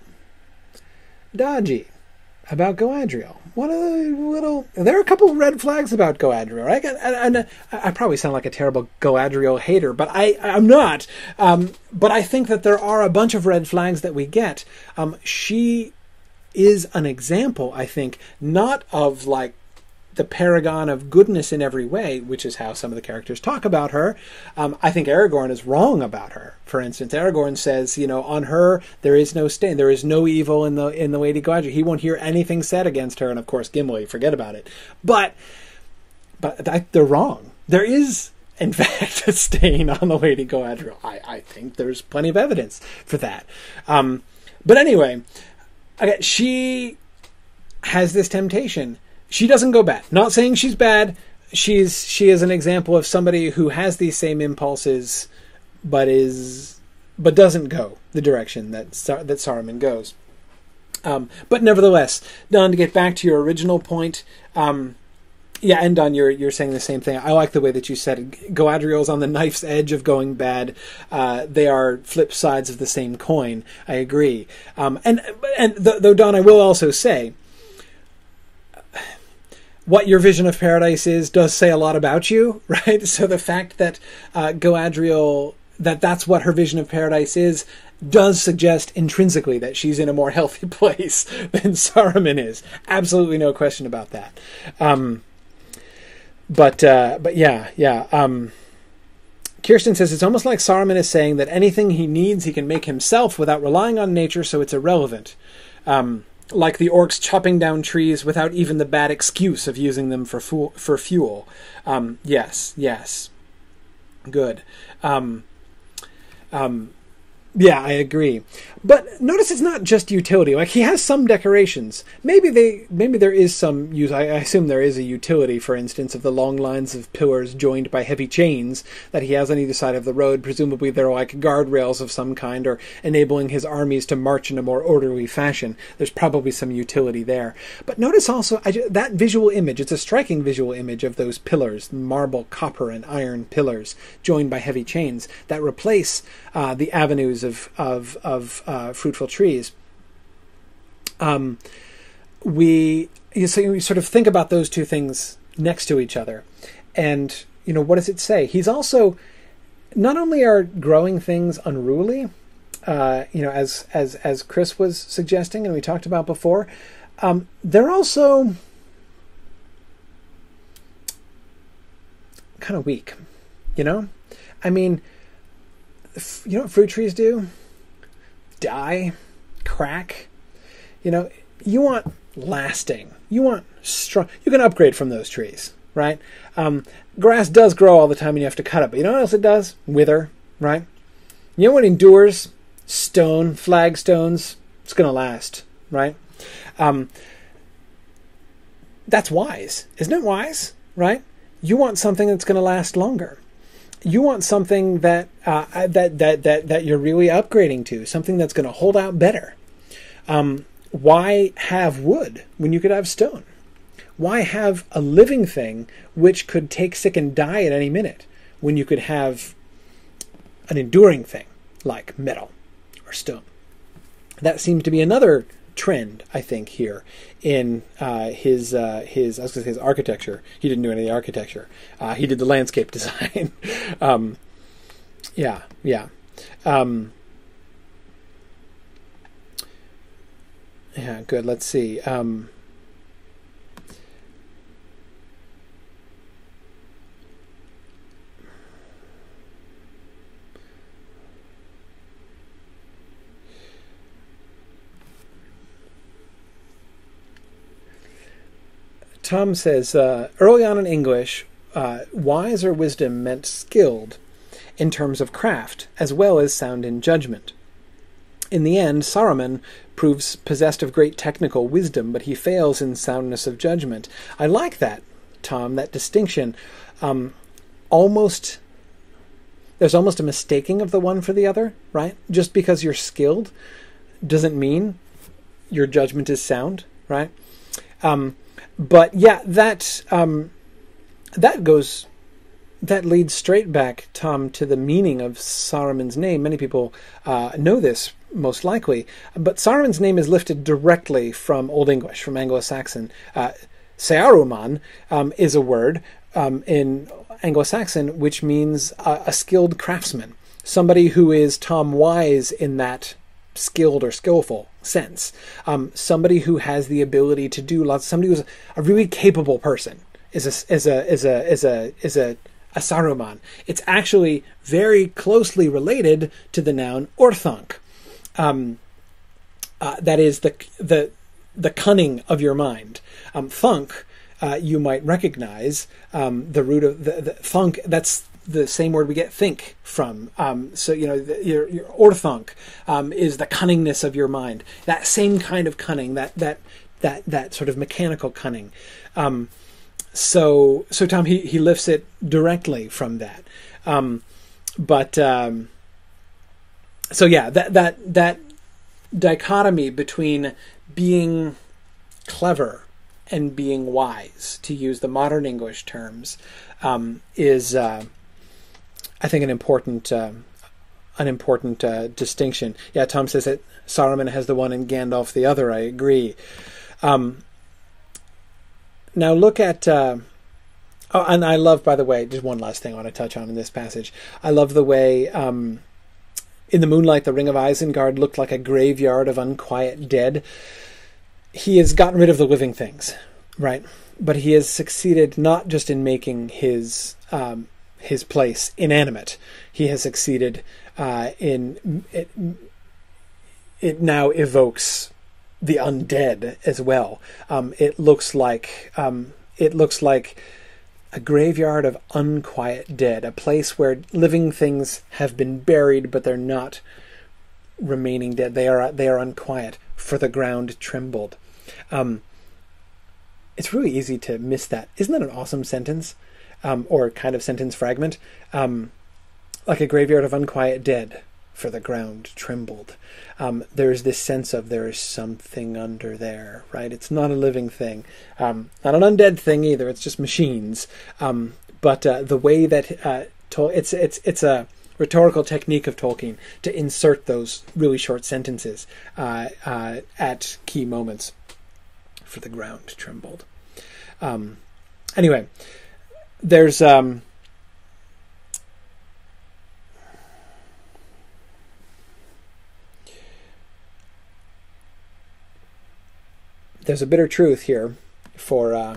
dodgy about Galadriel. One of the little... There are a couple of red flags about Galadriel, right? And, and I probably sound like a terrible Galadriel hater, but I, I'm not. Um, but I think that there are a bunch of red flags that we get. Um, she is an example, I think, not of, like, the paragon of goodness in every way, which is how some of the characters talk about her. Um, I think Aragorn is wrong about her. For instance, Aragorn says, you know, on her there is no stain, there is no evil in the in the Lady Galadriel. He won't hear anything said against her, and of course Gimli, forget about it. But but I, they're wrong. There is, in fact, a stain on the Lady Galadriel. I, I think there's plenty of evidence for that. Um, but anyway, okay, she has this temptation. She doesn't go bad. Not saying she's bad. She's she is an example of somebody who has these same impulses, but is but doesn't go the direction that Sar- that Saruman goes. Um, but nevertheless, Don, to get back to your original point, um, yeah, and Don, you're you're saying the same thing. I like the way that you said it. Galadriel's on the knife's edge of going bad. Uh, they are flip sides of the same coin. I agree. Um, and and th- though Don, I will also say, what your vision of paradise is does say a lot about you, right? So the fact that uh, Galadriel, that that's what her vision of paradise is, does suggest intrinsically that she's in a more healthy place than Saruman is. Absolutely no question about that. Um, but uh, but yeah, yeah. Um, Kirsten says, it's almost like Saruman is saying that anything he needs he can make himself without relying on nature, so it's irrelevant. Um, like the orcs chopping down trees without even the bad excuse of using them for, fu- for fuel. Um, yes, yes. Good. Um, um, yeah, I agree. But notice it's not just utility. Like, he has some decorations. Maybe they, maybe there is some use. I, I assume there is a utility, for instance, of the long lines of pillars joined by heavy chains that he has on either side of the road. Presumably they're like guardrails of some kind, or enabling his armies to march in a more orderly fashion. There's probably some utility there. But notice also I, that visual image. It's a striking visual image of those pillars, marble, copper, and iron pillars joined by heavy chains that replace uh, the avenues of of of uh, fruitful trees. Um, we you so we sort of think about those two things next to each other, and you know, what does it say? He's also, not only are growing things unruly, uh, you know, as as as Chris was suggesting and we talked about before, um, they're also kind of weak. You know, I mean, you know what fruit trees do? Die, crack. You know, you want lasting. You want strong. You can upgrade from those trees, right? Um, grass does grow all the time and you have to cut it. But you know what else it does? Wither, right? You know what endures? Stone, flagstones. It's going to last, right? Um, that's wise. Isn't it wise, right? You want something that's going to last longer. You want something that uh, that that that that you're really upgrading to, something that's going to hold out better. Um, why have wood when you could have stone? Why have a living thing which could take sick and die at any minute when you could have an enduring thing like metal or stone? That seems to be another trend, I think, here in uh, his uh, his I was going to say his architecture. He didn't do any of the architecture. Uh, he did the landscape design. um, yeah, yeah, um, yeah. Good. Let's see. Um, Tom says, uh, early on in English, uh, wise or wisdom meant skilled in terms of craft, as well as sound in judgment. In the end, Saruman proves possessed of great technical wisdom, but he fails in soundness of judgment. I like that, Tom, that distinction. Um, almost, there's almost a mistaking of the one for the other, right? Just because you're skilled doesn't mean your judgment is sound, right? Um, But yeah, that um, that goes, that leads straight back, Tom, to the meaning of Saruman's name. Many people uh, know this, most likely, but Saruman's name is lifted directly from Old English, from Anglo-Saxon. Uh, Saruman um, is a word um, in Anglo-Saxon which means a, a skilled craftsman, somebody who is Tom wise in that skilled or skillful sense, um, somebody who has the ability to do lots. Somebody who's a really capable person is a is a is a is a is a, a Saruman. It's actually very closely related to the noun orthonc. Um, uh, that is the the the cunning of your mind. Um, thunk, uh, you might recognize um, the root of the, the thunk. That's the same word we get think from. Um, so, you know, the, your, your orthonc um, is the cunningness of your mind. That same kind of cunning, that that that that sort of mechanical cunning. Um, so, so Tom, he, he lifts it directly from that. Um, but um, so yeah, that that that dichotomy between being clever and being wise, to use the modern English terms, um, is. Uh, I think an important, uh, an important uh, distinction. Yeah, Tom says that Saruman has the one and Gandalf the other. I agree. Um, now look at. Uh, oh, and I love, by the way, just one last thing I want to touch on in this passage. I love the way um, in the moonlight the Ring of Isengard looked like a graveyard of unquiet dead. He has gotten rid of the living things, right? But he has succeeded not just in making his. Um, his place inanimate. He has succeeded uh, in it, it now evokes the undead as well. Um, it looks like um, it looks like a graveyard of unquiet dead, a place where living things have been buried, but they're not remaining dead. They are they are unquiet, for the ground trembled. Um, it's really easy to miss that. Isn't that an awesome sentence? Um, or kind of sentence fragment? Um, like a graveyard of unquiet dead, for the ground trembled. Um, there's this sense of there is something under there, right? It's not a living thing. Um, not an undead thing either. It's just machines. Um, but uh, the way that uh, Tol- it's it's it's a rhetorical technique of Tolkien to insert those really short sentences uh, uh, at key moments. For the ground trembled. Um, anyway, there's um, there's a bitter truth here for uh,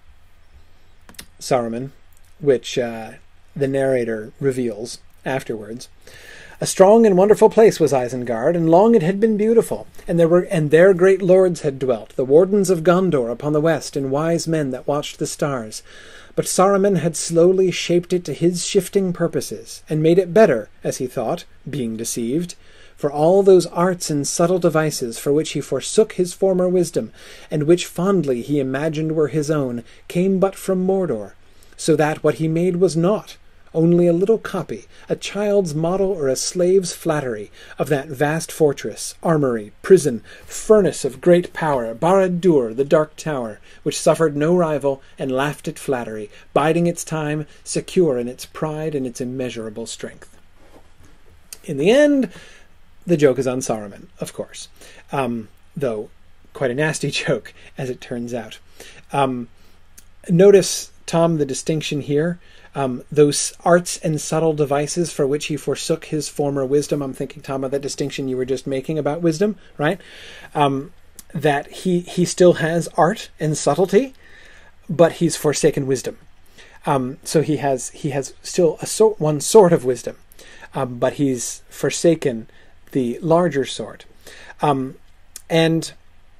Saruman, which uh, the narrator reveals afterwards. A strong and wonderful place was Isengard, and long it had been beautiful, and there were and there great lords had dwelt, the wardens of Gondor upon the west, and wise men that watched the stars. But Saruman had slowly shaped it to his shifting purposes, and made it better, as he thought, being deceived. For all those arts and subtle devices for which he forsook his former wisdom, and which fondly he imagined were his own, came but from Mordor, so that what he made was naught, only a little copy, a child's model or a slave's flattery, of that vast fortress, armory, prison, furnace of great power, Barad-dûr, the Dark Tower, which suffered no rival and laughed at flattery, biding its time, secure in its pride and its immeasurable strength. In the end, the joke is on Saruman, of course, um, though quite a nasty joke, as it turns out. Um, notice, Tom, the distinction here. Um, those arts and subtle devices for which he forsook his former wisdom. I'm thinking, Tom, of that distinction you were just making about wisdom, right? Um, that he he still has art and subtlety, but he's forsaken wisdom. Um, so he has he has still a so, one sort of wisdom, um, but he's forsaken the larger sort, um, and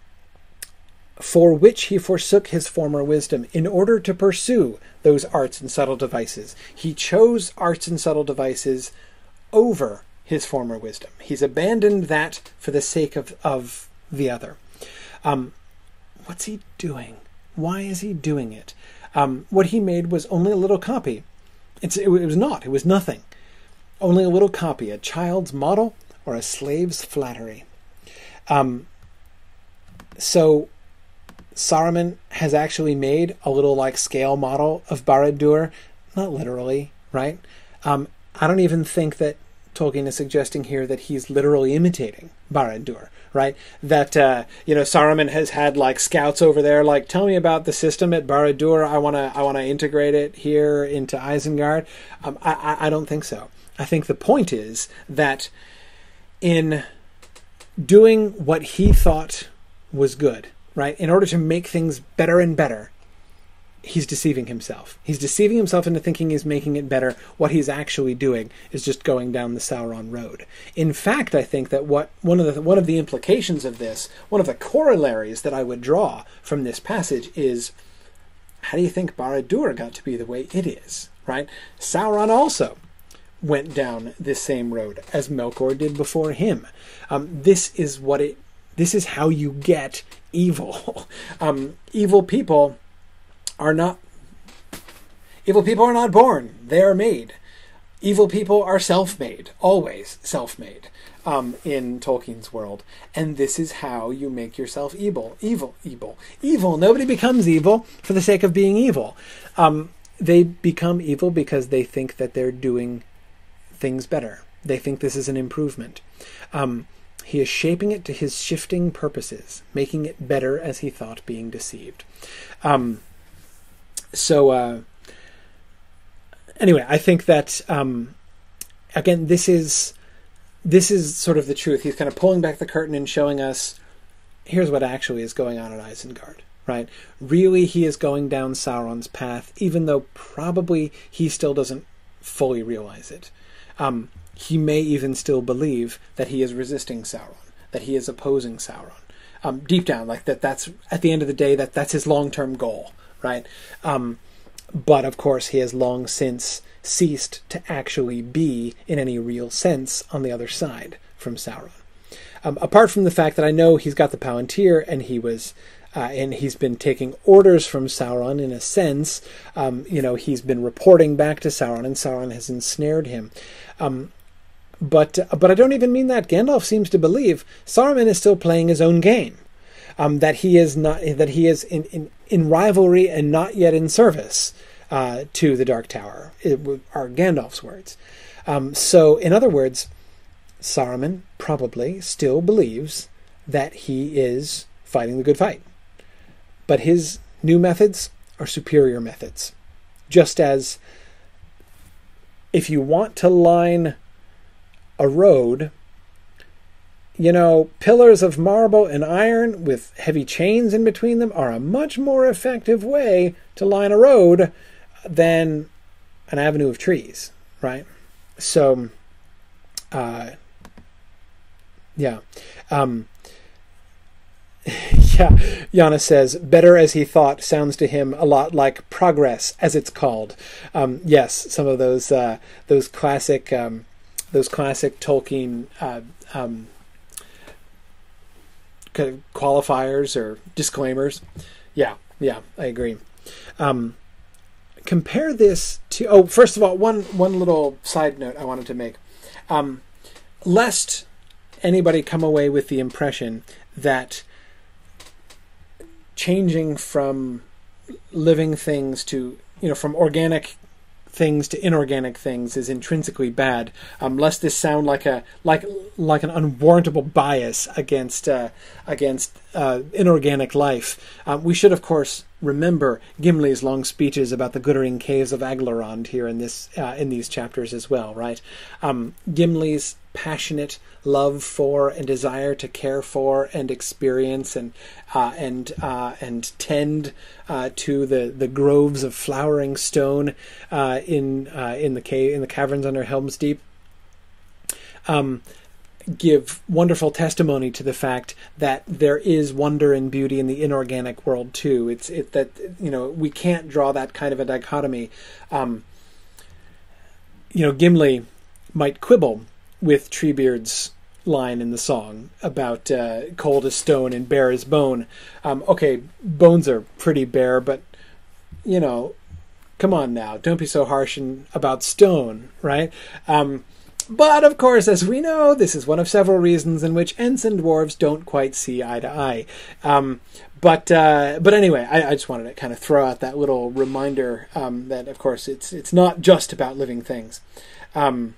for which he forsook his former wisdom in order to pursue those arts and subtle devices. He chose arts and subtle devices over his former wisdom. He's abandoned that for the sake of, of the other. Um, what's he doing? Why is he doing it? Um, what he made was only a little copy. It's, it, it was not. It was nothing. Only a little copy, a child's model or a slave's flattery. Um, so Saruman has actually made a little like scale model of Barad-dûr, not literally, right? Um, I don't even think that Tolkien is suggesting here that he's literally imitating Barad-dûr, right? That uh, you know, Saruman has had like scouts over there, like, tell me about the system at Barad-dûr. I want to, I want to integrate it here into Isengard. Um, I, I, I don't think so. I think the point is that in doing what he thought was good, right, in order to make things better and better, he's deceiving himself. He's deceiving himself into thinking he's making it better. What he's actually doing is just going down the Sauron road. In fact, I think that what one of the one of the implications of this, one of the corollaries that I would draw from this passage is, how do you think Barad-dûr got to be the way it is, right? Sauron also went down this same road as Melkor did before him. Um, this is what it. This is how you get evil. Um, evil people are not. Evil people are not born; they are made. Evil people are self-made, always self-made, um, in Tolkien's world. And this is how you make yourself evil. Evil, evil, evil. Nobody becomes evil for the sake of being evil. Um, they become evil because they think that they're doing things better. They think this is an improvement. Um, he is shaping it to his shifting purposes, making it better as he thought, being deceived. Um, so, uh, anyway, I think that, um, again, this is this is sort of the truth. He's kind of pulling back the curtain and showing us, here's what actually is going on at Isengard, right? Really, he is going down Sauron's path, even though probably he still doesn't fully realize it. Um, he may even still believe that he is resisting Sauron, that he is opposing Sauron. Um, deep down, like that, that's at the end of the day, that that's his long-term goal, right? Um, but of course, he has long since ceased to actually be, in any real sense, on the other side from Sauron. Um, apart from the fact that I know he's got the Palantir, and he was, uh, and he's been taking orders from Sauron in a sense. Um, you know, he's been reporting back to Sauron, and Sauron has ensnared him. Um, but uh, but I don't even mean that. Gandalf seems to believe Saruman is still playing his own game. Um, that he is not, that he is in, in, in rivalry and not yet in service uh, to the Dark Tower. It are Gandalf's words. Um, so, in other words, Saruman probably still believes that he is fighting the good fight. But his new methods are superior methods. Just as if you want to line a road, you know, pillars of marble and iron with heavy chains in between them are a much more effective way to line a road than an avenue of trees, right? So, uh, yeah. Um, yeah, Yana says, better as he thought sounds to him a lot like progress, as it's called. Um, yes, some of those uh, those classic um, those classic Tolkien uh, um, kind of qualifiers or disclaimers. Yeah, yeah, I agree. Um, compare this to, oh, first of all, one one little side note I wanted to make. Um, lest anybody come away with the impression that changing from living things to, you know, from organic things to inorganic things is intrinsically bad. Um, lest this sound like a like like an unwarrantable bias against uh, against uh, inorganic life. Um, we should, of course, remember Gimli's long speeches about the glittering caves of Aglarond here in this uh, in these chapters as well, right? Um, Gimli's passionate love for and desire to care for and experience and uh, and uh, and tend uh, to the, the groves of flowering stone uh, in uh, in the cave in the caverns under Helm's Deep. Um, give wonderful testimony to the fact that there is wonder and beauty in the inorganic world too. It's it that you know we can't draw that kind of a dichotomy. Um, you know, Gimli might quibble with Treebeard's line in the song about uh, cold as stone and bare as bone. Um, okay, bones are pretty bare, but you know, come on now, don't be so harsh in, about stone, right? Um, But, of course, as we know, this is one of several reasons in which Ents and dwarves don't quite see eye to eye. Um, but uh, but anyway, I, I just wanted to kind of throw out that little reminder um, that, of course, it's it's not just about living things. Um,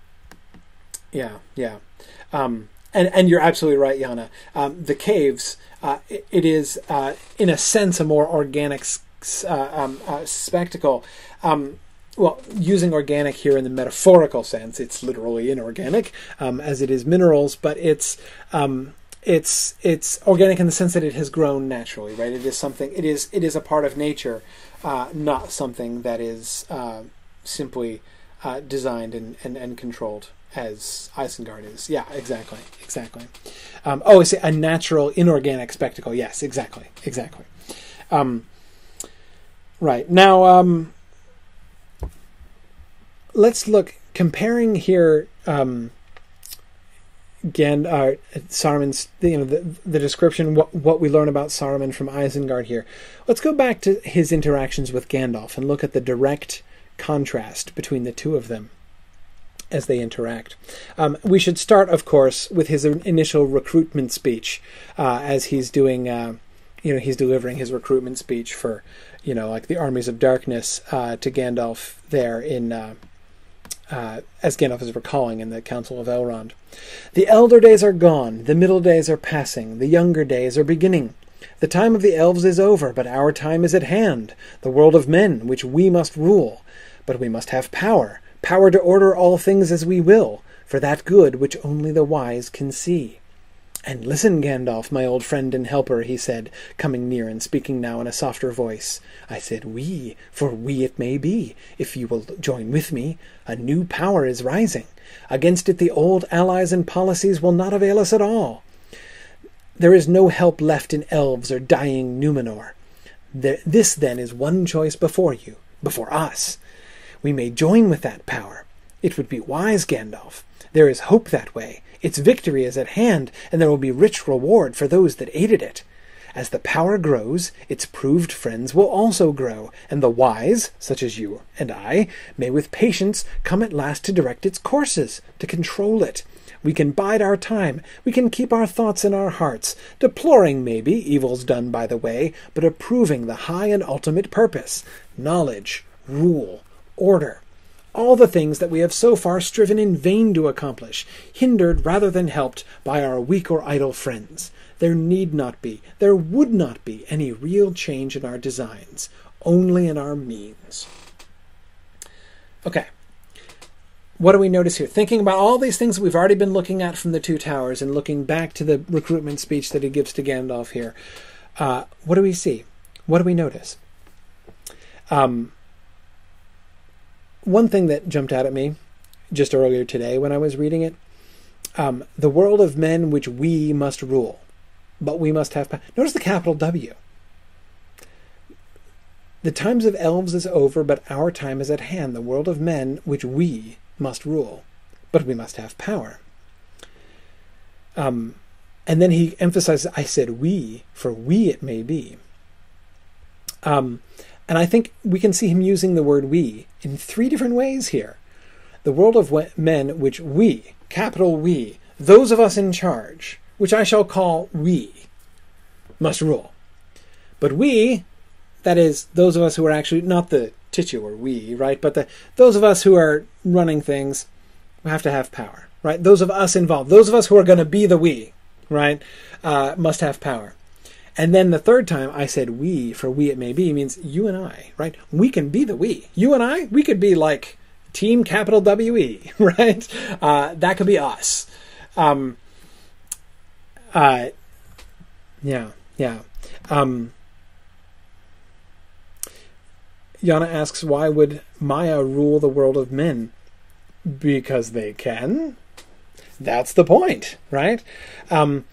yeah, yeah. Um, and, and you're absolutely right, Yana. Um, the caves, uh, it, it is, uh, in a sense, a more organic uh, um, uh, spectacle. Um Well, using organic here in the metaphorical sense, it's literally inorganic, um, as it is minerals, but it's um, it's it's organic in the sense that it has grown naturally, right? It is something. It is it is a part of nature, uh, not something that is uh, simply uh, designed and, and, and controlled as Isengard is. Yeah, exactly, exactly. Um, oh, it's a natural inorganic spectacle. Yes, exactly, exactly. Um, right now. Um, Let's look, comparing here, um, again, uh, Saruman's, you know, the, the description, what, what we learn about Saruman from Isengard here. Let's go back to his interactions with Gandalf and look at the direct contrast between the two of them as they interact. Um, we should start, of course, with his initial recruitment speech, uh, as he's doing, uh, you know, he's delivering his recruitment speech for, you know, like the armies of darkness uh, to Gandalf there in... Uh, Uh, as Gandalf is recalling in the Council of Elrond. The elder days are gone, the middle days are passing, the younger days are beginning. The time of the elves is over, but our time is at hand, the world of men, which we must rule. But we must have power, power to order all things as we will, for that good which only the wise can see. "And listen, Gandalf, my old friend and helper," he said, coming near and speaking now in a softer voice. I said we, for we it may be, if you will join with me. A new power is rising. Against it the old allies and policies will not avail us at all. There is no help left in elves or dying Numenor. This, then, is one choice before you, before us. We may join with that power. It would be wise, Gandalf. There is hope that way. Its victory is at hand, and there will be rich reward for those that aided it. As the power grows, its proved friends will also grow, and the wise, such as you and I, may with patience come at last to direct its courses, to control it. We can bide our time, we can keep our thoughts in our hearts, deploring, maybe, evils done by the way, but approving the high and ultimate purpose, knowledge, rule, order. All the things that we have so far striven in vain to accomplish, hindered rather than helped by our weak or idle friends. There need not be, there would not be any real change in our designs, only in our means. Okay. What do we notice here? Thinking about all these things that we've already been looking at from the Two Towers and looking back to the recruitment speech that he gives to Gandalf here, uh, what do we see? What do we notice? Um, one thing that jumped out at me just earlier today when I was reading it, um, the world of men which we must rule, but we must have... Notice the capital W. The times of elves is over, but our time is at hand, the world of men which we must rule, but we must have power. Um, and then he emphasizes, I said we, for we it may be. Um, and I think we can see him using the word we in three different ways here. The world of men which we, capital we, those of us in charge, which I shall call we, must rule. But we, that is, those of us who are actually, not the titular we, right, but the those of us who are running things, have to have power, right? Those of us involved, those of us who are going to be the we, right, uh, must have power. And then the third time I said we, for we it may be, means you and I, right? We can be the we. You and I, we could be like team capital W E, right? Uh, that could be us. Um, uh, yeah, yeah. Um, Yana asks, why would Maya rule the world of men? Because they can. That's the point, right? Um,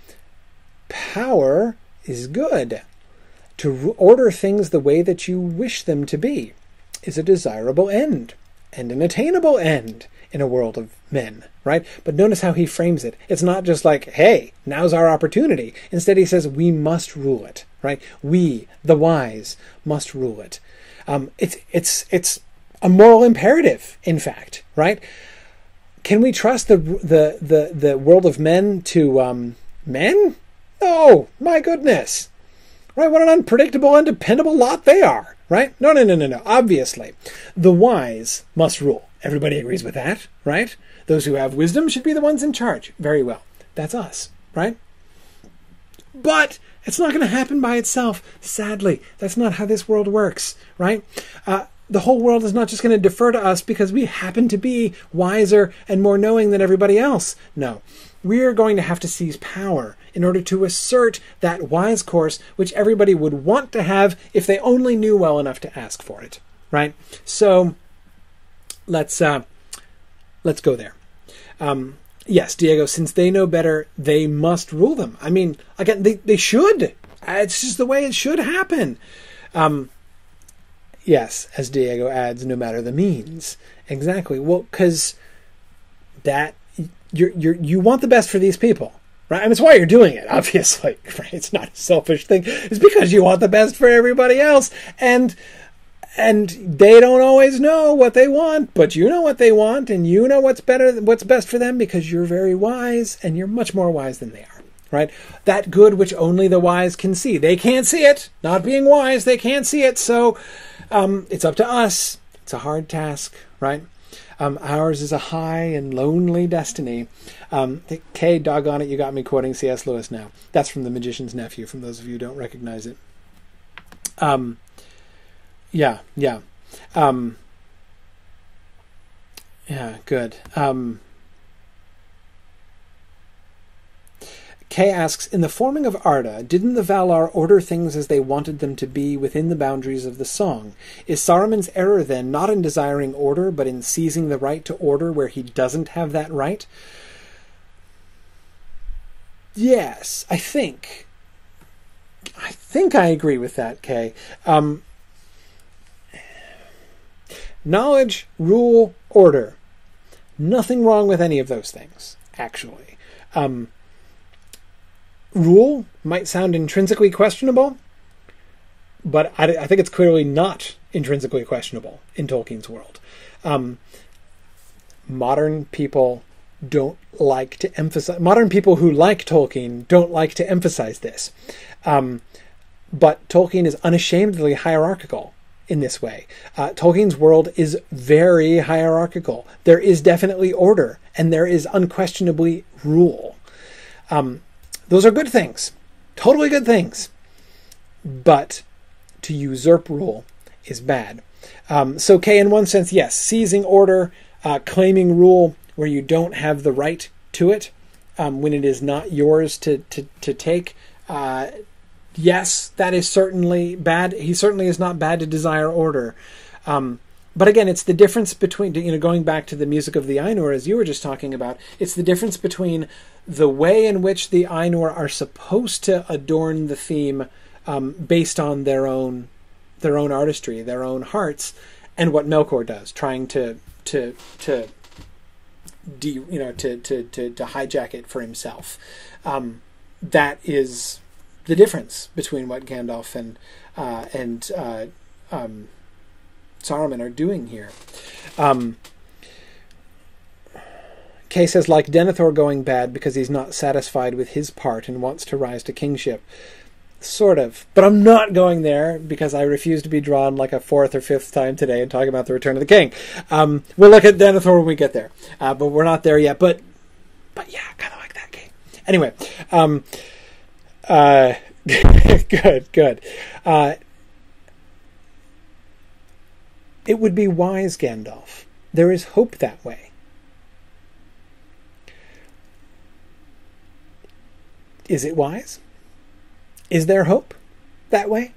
power is good. To order things the way that you wish them to be is a desirable end and an attainable end in a world of men, right? But notice how he frames it. It's not just like, hey, now's our opportunity. Instead, he says, we must rule it, right? We, the wise, must rule it. Um, it's it's it's a moral imperative, in fact, right? Can we trust the the the, the world of men to um, men? Oh, my goodness, right? What an unpredictable and dependable lot they are, right? No, no, no, no, no. Obviously, the wise must rule. Everybody agrees with that, right? Those who have wisdom should be the ones in charge. Very well, that's us, right? But it's not going to happen by itself. Sadly, that's not how this world works, right? Uh, the whole world is not just going to defer to us because we happen to be wiser and more knowing than everybody else. No, we're going to have to seize power in order to assert that wise course which everybody would want to have if they only knew well enough to ask for it, right? So let's uh, let's go there. Um, Yes, Diego, since they know better, they must rule them. I mean, again, they, they should. It's just the way it should happen. Um, yes, as Diego adds, no matter the means. Exactly. Well, because that, you're, you're, you want the best for these people, right? I mean, it's why you're doing it, obviously. Right? It's not a selfish thing. It's because you want the best for everybody else. And... And they don't always know what they want, but you know what they want, and you know what's better, what's best for them, because you're very wise, and you're much more wise than they are, right? That good which only the wise can see. They can't see it. Not being wise, they can't see it. So um, it's up to us. It's a hard task, right? Um, ours is a high and lonely destiny. Um, Kay, doggone it, you got me quoting C S Lewis now. That's from The Magician's Nephew, from those of you who don't recognize it. Um... Yeah, yeah. Um, yeah, good. Um, Kay asks, in the forming of Arda, didn't the Valar order things as they wanted them to be within the boundaries of the song? Is Saruman's error then not in desiring order, but in seizing the right to order where he doesn't have that right? Yes, I think. I think I agree with that, Kay. Um, knowledge, rule, order. Nothing wrong with any of those things, actually. Um... Rule might sound intrinsically questionable, but I, I think it's clearly not intrinsically questionable in Tolkien's world. Um, modern people don't like to emphasize... Modern people who like Tolkien don't like to emphasize this. Um, but Tolkien is unashamedly hierarchical in this way. Uh, Tolkien's world is very hierarchical. There is definitely order, and there is unquestionably rule. Um... Those are good things. Totally good things. But to usurp rule is bad. Um, so, Kay, in one sense, yes, seizing order, uh, claiming rule where you don't have the right to it, um, when it is not yours to, to, to take, uh, yes, that is certainly bad. He certainly is not bad to desire order. Um, but again, it's the difference between, you know, going back to the music of the Ainur, as you were just talking about, it's the difference between the way in which the Ainur are supposed to adorn the theme um, based on their own their own artistry, their own hearts, and what Melkor does, trying to to to de, you know to, to to to hijack it for himself. Um, that is the difference between what Gandalf and uh, and uh, um, Saruman are doing here. Um, Kay says, like Denethor going bad because he's not satisfied with his part and wants to rise to kingship. Sort of. But I'm not going there because I refuse to be drawn like a fourth or fifth time today and talking about the Return of the King. Um, we'll look at Denethor when we get there. Uh, but we're not there yet. But, but yeah, kind of like that, Kay. Anyway. Um, uh, good, good. Uh, it would be wise, Gandalf. There is hope that way. Is it wise? Is there hope that way?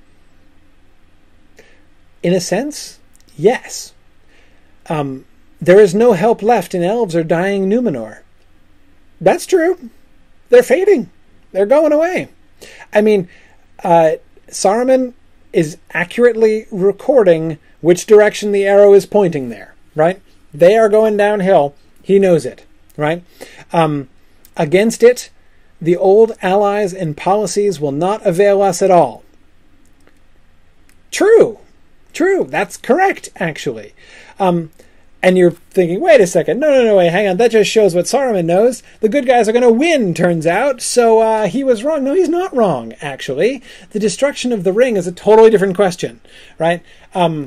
In a sense, yes. Um, there is no help left in elves or dying Numenor. That's true. They're fading. They're going away. I mean, uh, Saruman is accurately recording which direction the arrow is pointing there, right? They are going downhill. He knows it, right? Um, against it, the old allies and policies will not avail us at all. True. True. That's correct, actually. Um, and you're thinking, wait a second. No, no, no, wait, hang on. That just shows what Saruman knows. The good guys are going to win, turns out. So uh, he was wrong. No, he's not wrong, actually. The destruction of the ring is a totally different question, right? Um,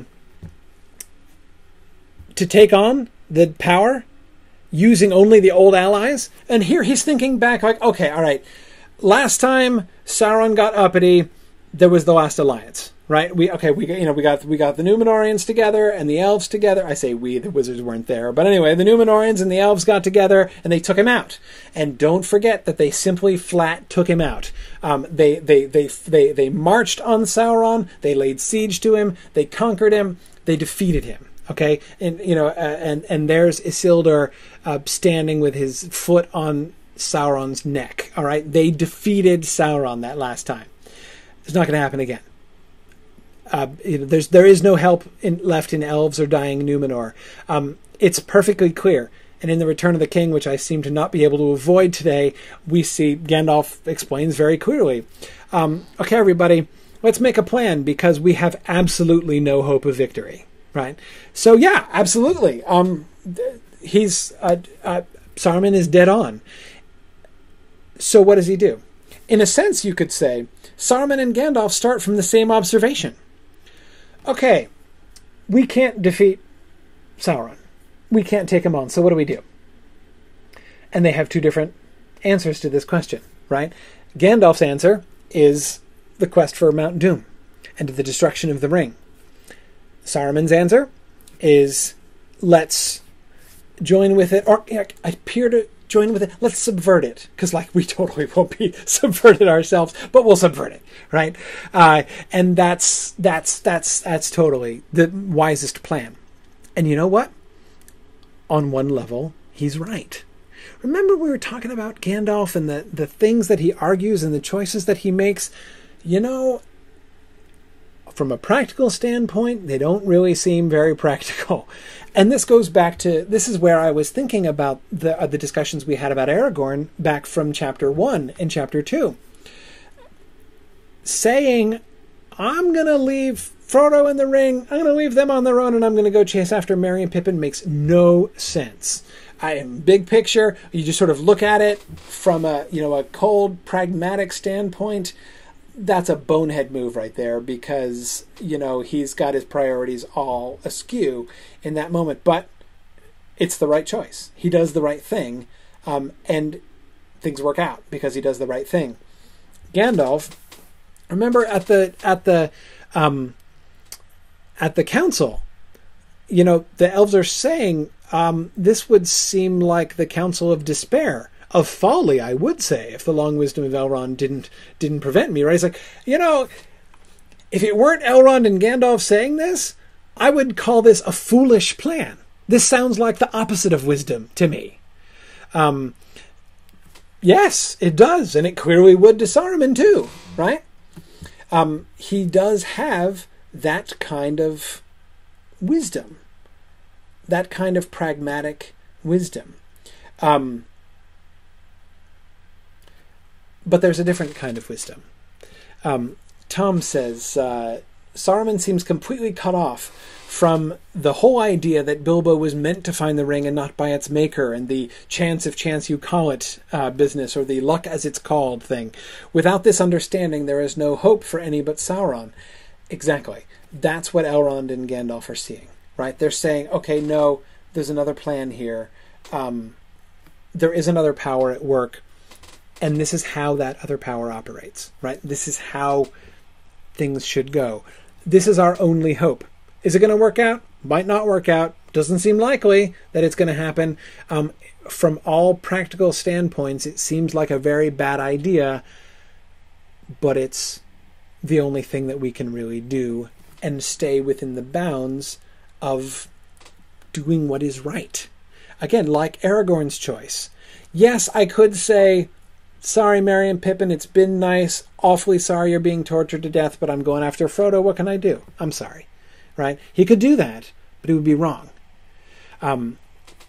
to take on the power using only the old allies. And here he's thinking back like, okay, all right, last time Sauron got uppity, there was the last alliance, right? We okay, we you know we got we got the Númenóreans together and the elves together. I say we, the wizards weren't there, but anyway, the Númenóreans and the elves got together and they took him out. And don't forget that they simply flat took him out. Um, they they they they they marched on Sauron. They laid siege to him. They conquered him. They defeated him. Okay, and you know, uh, and and there's Isildur uh, standing with his foot on Sauron's neck. All right, they defeated Sauron that last time. It's not going to happen again. Uh, you know, there's there is no help in, left in elves or dying Numenor. Um, it's perfectly clear. And in the Return of the King, which I seem to not be able to avoid today, we see Gandalf explains very clearly. Um, okay, everybody, let's make a plan because we have absolutely no hope of victory. Right. So, yeah, absolutely. Um, he's uh, uh, Saruman is dead on. So what does he do? In a sense, you could say Saruman and Gandalf start from the same observation. Okay, we can't defeat Sauron. We can't take him on. So what do we do? And they have two different answers to this question, right? Gandalf's answer is the quest for Mount Doom and the destruction of the ring. Saruman's answer is let's join with it, or appear to join with it. Let's subvert it. Because, like, we totally won't be subverted ourselves, but we'll subvert it, right? Uh, and that's, that's, that's, that's totally the wisest plan. And you know what? On one level, he's right. Remember we were talking about Gandalf and the, the things that he argues and the choices that he makes? You know, from a practical standpoint, they don't really seem very practical. And this goes back to, this is where I was thinking about the, uh, the discussions we had about Aragorn back from chapter one and chapter two. Saying, I'm going to leave Frodo and the ring, I'm going to leave them on their own, and I'm going to go chase after Merry and Pippin makes no sense. I am big picture. You just sort of look at it from a, you know, a cold, pragmatic standpoint. That's a bonehead move right there because, you know, he's got his priorities all askew in that moment. But it's the right choice. He does the right thing, um, and things work out because he does the right thing. Gandalf, remember at the at the um, at the council, you know, the elves are saying um, this would seem like the council of despair. Of folly, I would say, if the long wisdom of Elrond didn't didn't prevent me, right? It's like, you know, if it weren't Elrond and Gandalf saying this, I would call this a foolish plan. This sounds like the opposite of wisdom to me. Um, yes, it does, and it clearly would to Saruman too, right? Um, he does have that kind of wisdom, that kind of pragmatic wisdom. Um, But there's a different kind of wisdom. Um, Tom says, uh, Saruman seems completely cut off from the whole idea that Bilbo was meant to find the ring and not by its maker, and the chance if chance you call it uh, business, or the luck as it's called thing. Without this understanding, there is no hope for any but Sauron. Exactly. That's what Elrond and Gandalf are seeing, right? They're saying, okay, no, there's another plan here. Um, there is another power at work. And this is how that other power operates, right? This is how things should go. This is our only hope. Is it going to work out? Might not work out. Doesn't seem likely that it's going to happen. Um, from all practical standpoints, it seems like a very bad idea, but it's the only thing that we can really do and stay within the bounds of doing what is right. Again, like Aragorn's choice. Yes, I could say, sorry, Merry and Pippin, it's been nice. Awfully sorry you're being tortured to death, but I'm going after Frodo. What can I do? I'm sorry. Right? He could do that, but it would be wrong. Um,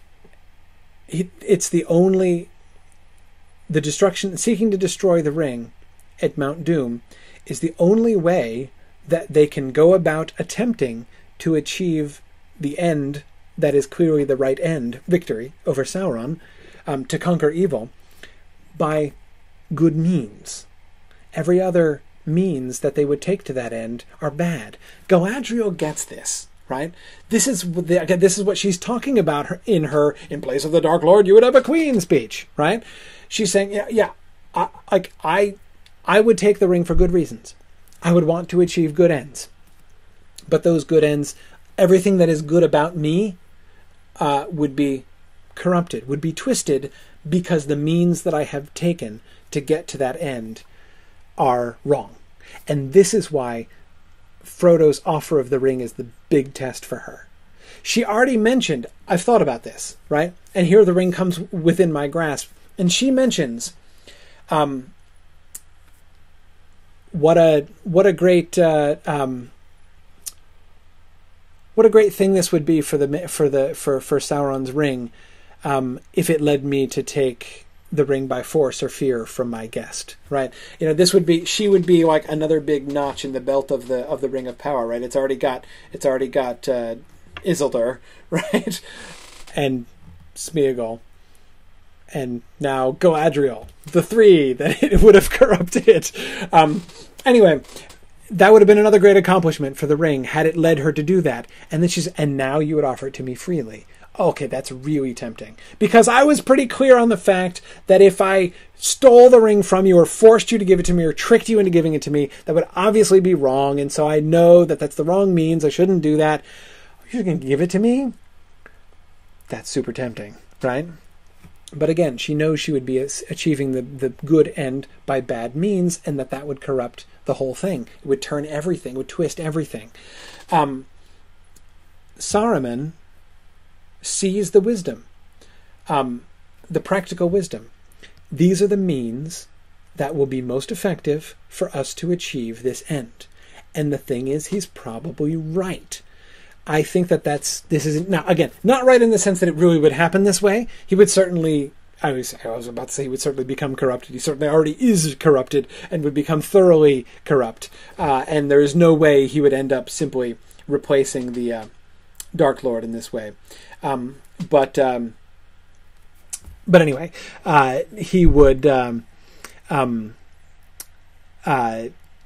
he, it's the only... The destruction... Seeking to destroy the ring at Mount Doom is the only way that they can go about attempting to achieve the end that is clearly the right end, victory over Sauron, um, to conquer evil, by good means. Every other means that they would take to that end are bad. Galadriel gets this, right? This is the, again, this is what she's talking about her, in her "In place of the Dark Lord, you would have a queen" speech, right? She's saying, yeah, yeah, I, like I, I would take the ring for good reasons. I would want to achieve good ends, but those good ends, everything that is good about me, uh, would be corrupted, would be twisted, because the means that I have taken to get to that end are wrong. And this is why Frodo's offer of the ring is the big test for her. She already mentioned, I've thought about this, right? And here the ring comes within my grasp. And she mentions, um, what a what a great uh, um, what a great thing this would be for the for the for for Sauron's ring. Um, if it led me to take the ring by force or fear from my guest, right? You know, this would be, she would be like another big notch in the belt of the of the Ring of Power, right? It's already got, it's already got uh, Isildur, right? And Smeagol, and now Galadriel, the three that it would have corrupted. Um, anyway, that would have been another great accomplishment for the ring had it led her to do that. And then she's, and now you would offer it to me freely. Okay, that's really tempting. Because I was pretty clear on the fact that if I stole the ring from you or forced you to give it to me or tricked you into giving it to me, that would obviously be wrong. And so I know that that's the wrong means. I shouldn't do that. You're going to give it to me? That's super tempting, right? But again, she knows she would be achieving the, the good end by bad means, and that that would corrupt the whole thing. It would turn everything, would twist everything. Um, Saruman sees the wisdom, um, the practical wisdom. These are the means that will be most effective for us to achieve this end. And the thing is, he's probably right. I think that that's, this is, now again, not right in the sense that it really would happen this way. He would certainly, I was, I was about to say he would certainly become corrupted. He certainly already is corrupted and would become thoroughly corrupt. Uh, and there is no way he would end up simply replacing the uh, Dark Lord in this way. Um, but, um, but anyway, uh, he would, um, um, uh,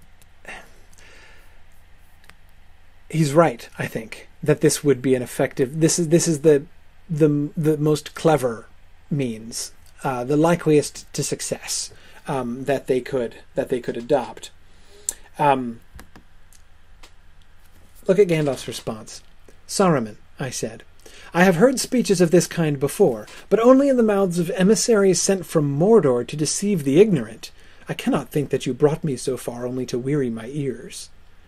he's right, I think, that this would be an effective, this is, this is the, the, the most clever means, uh, the likeliest to success, um, that they could, that they could adopt. Um, look at Gandalf's response. Saruman, I said, I have heard speeches of this kind before, but only in the mouths of emissaries sent from Mordor to deceive the ignorant. I cannot think that you brought me so far only to weary my ears.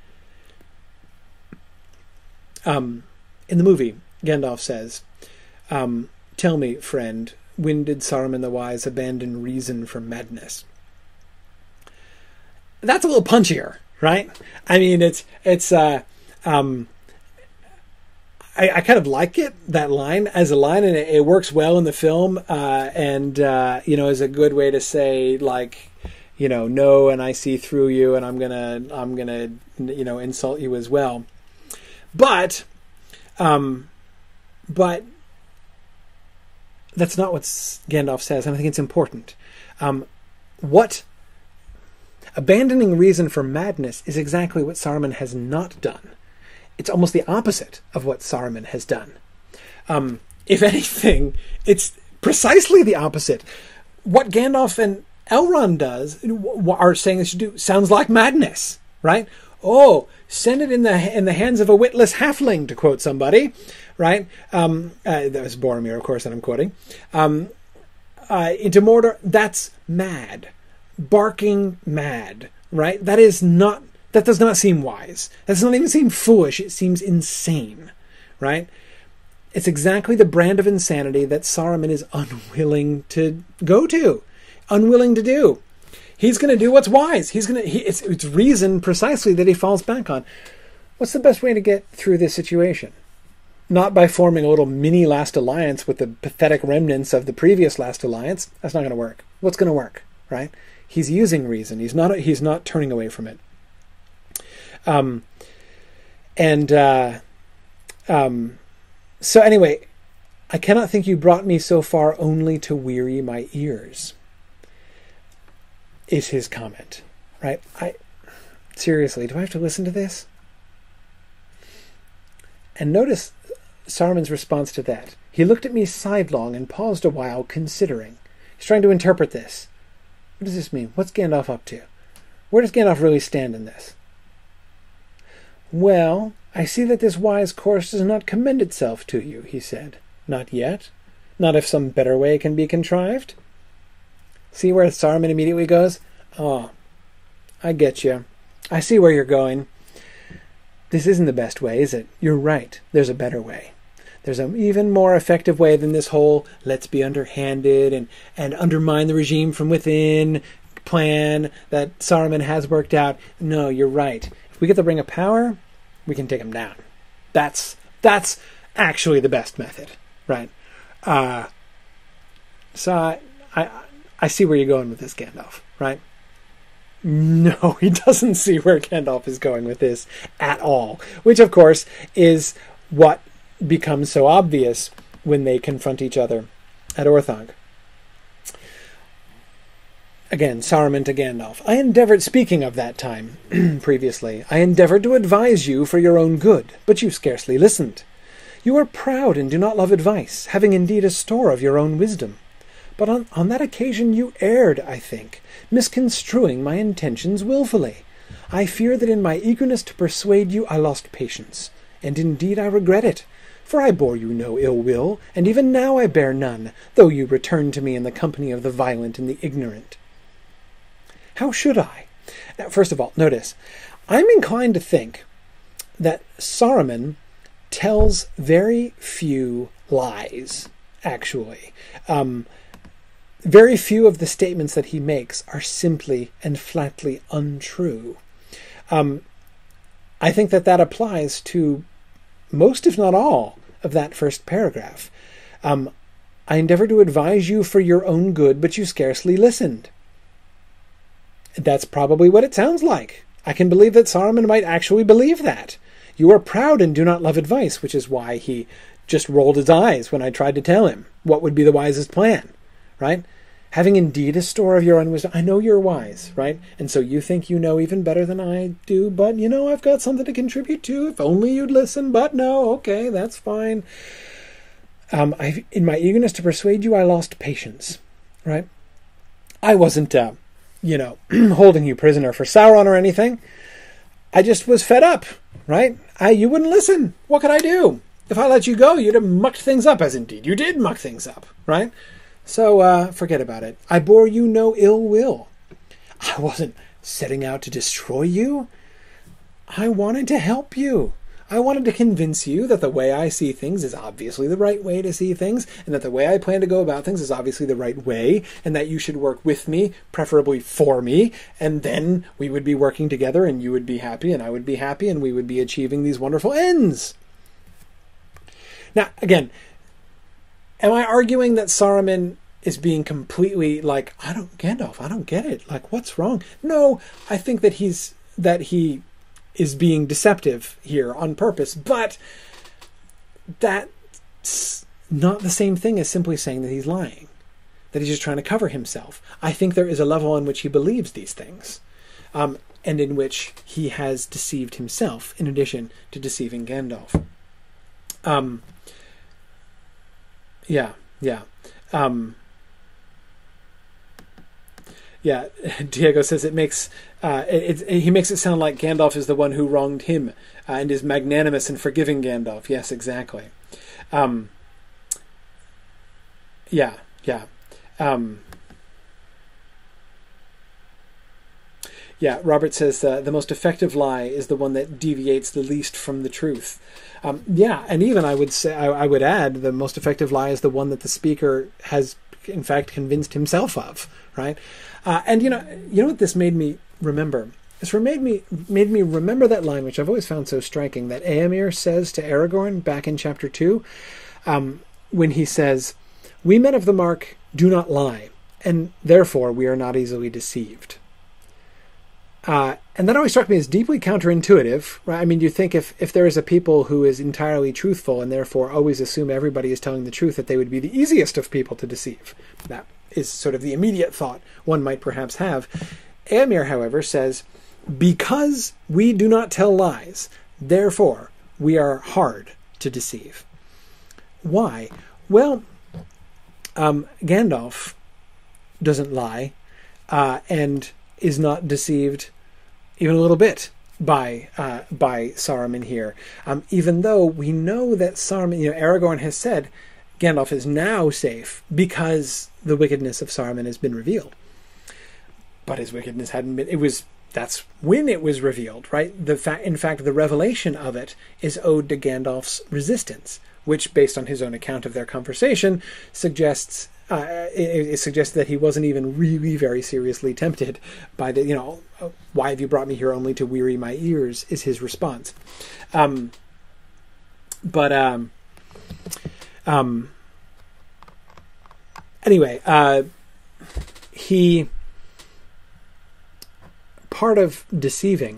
Um, in the movie, Gandalf says, um, tell me, friend, when did Saruman the Wise abandon reason for madness? That's a little punchier, right? I mean, it's, it's, uh, um, I, I kind of like it, that line, as a line, and it, it works well in the film, uh, and, uh, you know, is a good way to say, like, you know, no, and I see through you, and I'm gonna, I'm gonna, you know, insult you as well. But, um, but that's not what Gandalf says, and I think it's important. Um, what abandoning reason for madness is exactly what Saruman has not done. It's almost the opposite of what Saruman has done. Um, if anything, it's precisely the opposite. What Gandalf and Elrond does, are saying they should do, sounds like madness, right? Oh, send it in the in the hands of a witless halfling, to quote somebody, right? Um, uh, that was Boromir, of course, that I'm quoting. Um, uh, into Mordor, that's mad. Barking mad, right? That is not, that does not seem wise. That does not even seem foolish. It seems insane, right? It's exactly the brand of insanity that Saruman is unwilling to go to, unwilling to do. He's going to do what's wise. He's going to. He, it's, it's reason precisely that he falls back on. What's the best way to get through this situation? Not by forming a little mini last alliance with the pathetic remnants of the previous last alliance. That's not going to work. What's going to work, right? He's using reason. He's not. He's not turning away from it. Um. And uh, um. So anyway, I cannot think you brought me so far only to weary my ears. Is his comment, right? I seriously, do I have to listen to this? And notice Saruman's response to that. He looked at me sidelong and paused a while, considering. He's trying to interpret this. What does this mean? What's Gandalf up to? Where does Gandalf really stand in this? Well, I see that this wise course does not commend itself to you, he said. Not yet. Not if some better way can be contrived. See where Saruman immediately goes? Oh, I get you. I see where you're going. This isn't the best way, is it? You're right. There's a better way. There's an even more effective way than this whole let's be underhanded and, and undermine the regime from within plan that Saruman has worked out. No, you're right. If we get the Ring of Power, we can take him down. That's that's actually the best method, right? Uh, so I... I I see where you're going with this, Gandalf, right? No, he doesn't see where Gandalf is going with this at all. Which, of course, is what becomes so obvious when they confront each other at Orthanc. Again, Saruman to Gandalf. I endeavored, speaking of that time previously, I endeavored to advise you for your own good, but you scarcely listened. You are proud and do not love advice, having indeed a store of your own wisdom. But on, on that occasion you erred, I think, misconstruing my intentions wilfully. I fear that in my eagerness to persuade you I lost patience, and indeed I regret it. For I bore you no ill will, and even now I bear none, though you return to me in the company of the violent and the ignorant. How should I? Now, first of all, notice, I'm inclined to think that Saruman tells very few lies, actually. Um, very few of the statements that he makes are simply and flatly untrue. Um, I think that that applies to most, if not all, of that first paragraph. Um, I endeavor to advise you for your own good, but you scarcely listened. That's probably what it sounds like. I can believe that Saruman might actually believe that. You are proud and do not love advice, which is why he just rolled his eyes when I tried to tell him what would be the wisest plan, right? Having indeed a store of your own wisdom, I know you're wise, right? And so you think you know even better than I do, but, you know, I've got something to contribute to. If only you'd listen, but no, okay, that's fine. Um, I, in my eagerness to persuade you, I lost patience, right? I wasn't, uh, you know, holding you prisoner for Sauron or anything. I just was fed up, right? I, you wouldn't listen. What could I do? If I let you go, you'd have mucked things up, as indeed you did muck things up, right? So uh, forget about it. I bore you no ill will. I wasn't setting out to destroy you. I wanted to help you. I wanted to convince you that the way I see things is obviously the right way to see things, and that the way I plan to go about things is obviously the right way, and that you should work with me, preferably for me, and then we would be working together, and you would be happy, and I would be happy, and we would be achieving these wonderful ends. Now, again, am I arguing that Saruman is being completely like, I don't, Gandalf, I don't get it. Like, what's wrong? No, I think that he's, that he is being deceptive here on purpose, but that's not the same thing as simply saying that he's lying, that he's just trying to cover himself. I think there is a level in which he believes these things, um, and in which he has deceived himself in addition to deceiving Gandalf. Um, yeah, yeah. Um, Yeah, Diego says it makes uh, it, it, he makes it sound like Gandalf is the one who wronged him uh, and is magnanimous in forgiving Gandalf. Yes, exactly. Um, yeah, yeah, um, yeah. Robert says uh, the most effective lie is the one that deviates the least from the truth. Um, yeah, and even I would say I, I would add the most effective lie is the one that the speaker has in fact convinced himself of. Right. Uh, and, you know, you know what this made me remember? This made me made me remember that line, which I've always found so striking, that Éomer says to Aragorn back in chapter two, um, when he says, "We men of the mark do not lie, and therefore we are not easily deceived." Uh, and that always struck me as deeply counterintuitive, right? I mean, you think if, if there is a people who is entirely truthful and therefore always assume everybody is telling the truth, that they would be the easiest of people to deceive. That is sort of the immediate thought one might perhaps have. Éomer, however, says, because we do not tell lies, therefore we are hard to deceive. Why? Well, um, Gandalf doesn't lie uh, and is not deceived even a little bit by uh, by Saruman here. Um, even though we know that Saruman, you know, Aragorn has said Gandalf is now safe because the wickedness of Saruman has been revealed. But his wickedness hadn't been, it was, that's when it was revealed, right? The fa- in fact, the revelation of it is owed to Gandalf's resistance, which, based on his own account of their conversation, suggests, uh, it, it suggests that he wasn't even really very seriously tempted by the, you know, why have you brought me here only to weary my ears, is his response. Um, but, um, um, Anyway, uh, he, part of deceiving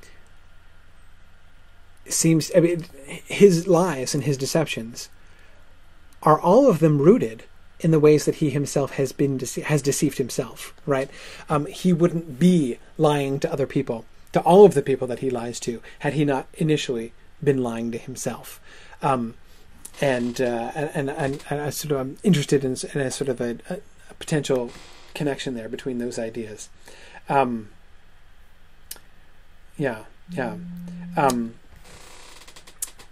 seems, I mean, his lies and his deceptions are all of them rooted in the ways that he himself has been, dece- has deceived himself, right? Um, he wouldn't be lying to other people, to all of the people that he lies to, had he not initially been lying to himself. Um, And, uh, and and and I sort of I'm interested in, in a sort of a, a potential connection there between those ideas. Um, yeah, yeah. Um,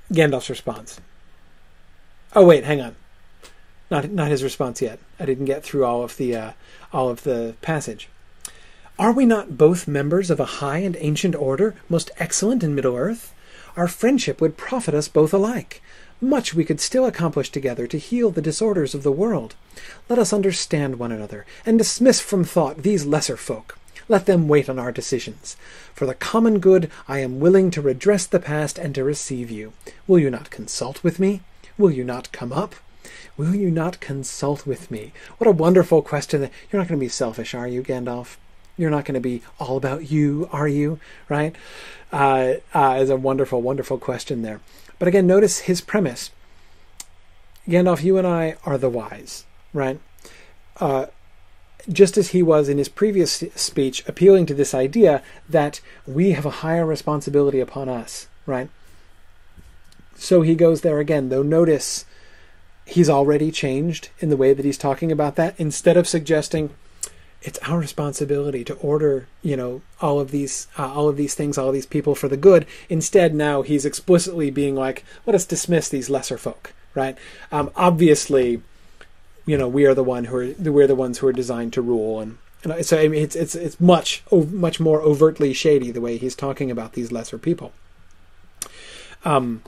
Gandalf's response. Oh wait, hang on. Not not his response yet. I didn't get through all of the uh, all of the passage. Are we not both members of a high and ancient order, most excellent in Middle-earth? Our friendship would profit us both alike. Much we could still accomplish together to heal the disorders of the world. Let us understand one another, and dismiss from thought these lesser folk. Let them wait on our decisions. For the common good, I am willing to redress the past and to receive you. Will you not consult with me? Will you not come up? Will you not consult with me? What a wonderful question. You're not going to be selfish, are you, Gandalf? You're not going to be all about you, are you? Right? Uh, uh, is a wonderful, wonderful question there. But again, notice his premise. Gandalf, you and I are the wise, right? Uh, just as he was in his previous speech appealing to this idea that we have a higher responsibility upon us, right? So he goes there again, though notice he's already changed in the way that he's talking about that. Instead of suggesting it's our responsibility to order, you know, all of these, uh, all of these things, all of these people for the good. Instead, now he's explicitly being like, let us dismiss these lesser folk, right? Um, obviously, you know, we are the one who are we're the ones who are designed to rule, and, and so I mean, it's it's it's much much more overtly shady the way he's talking about these lesser people. Um,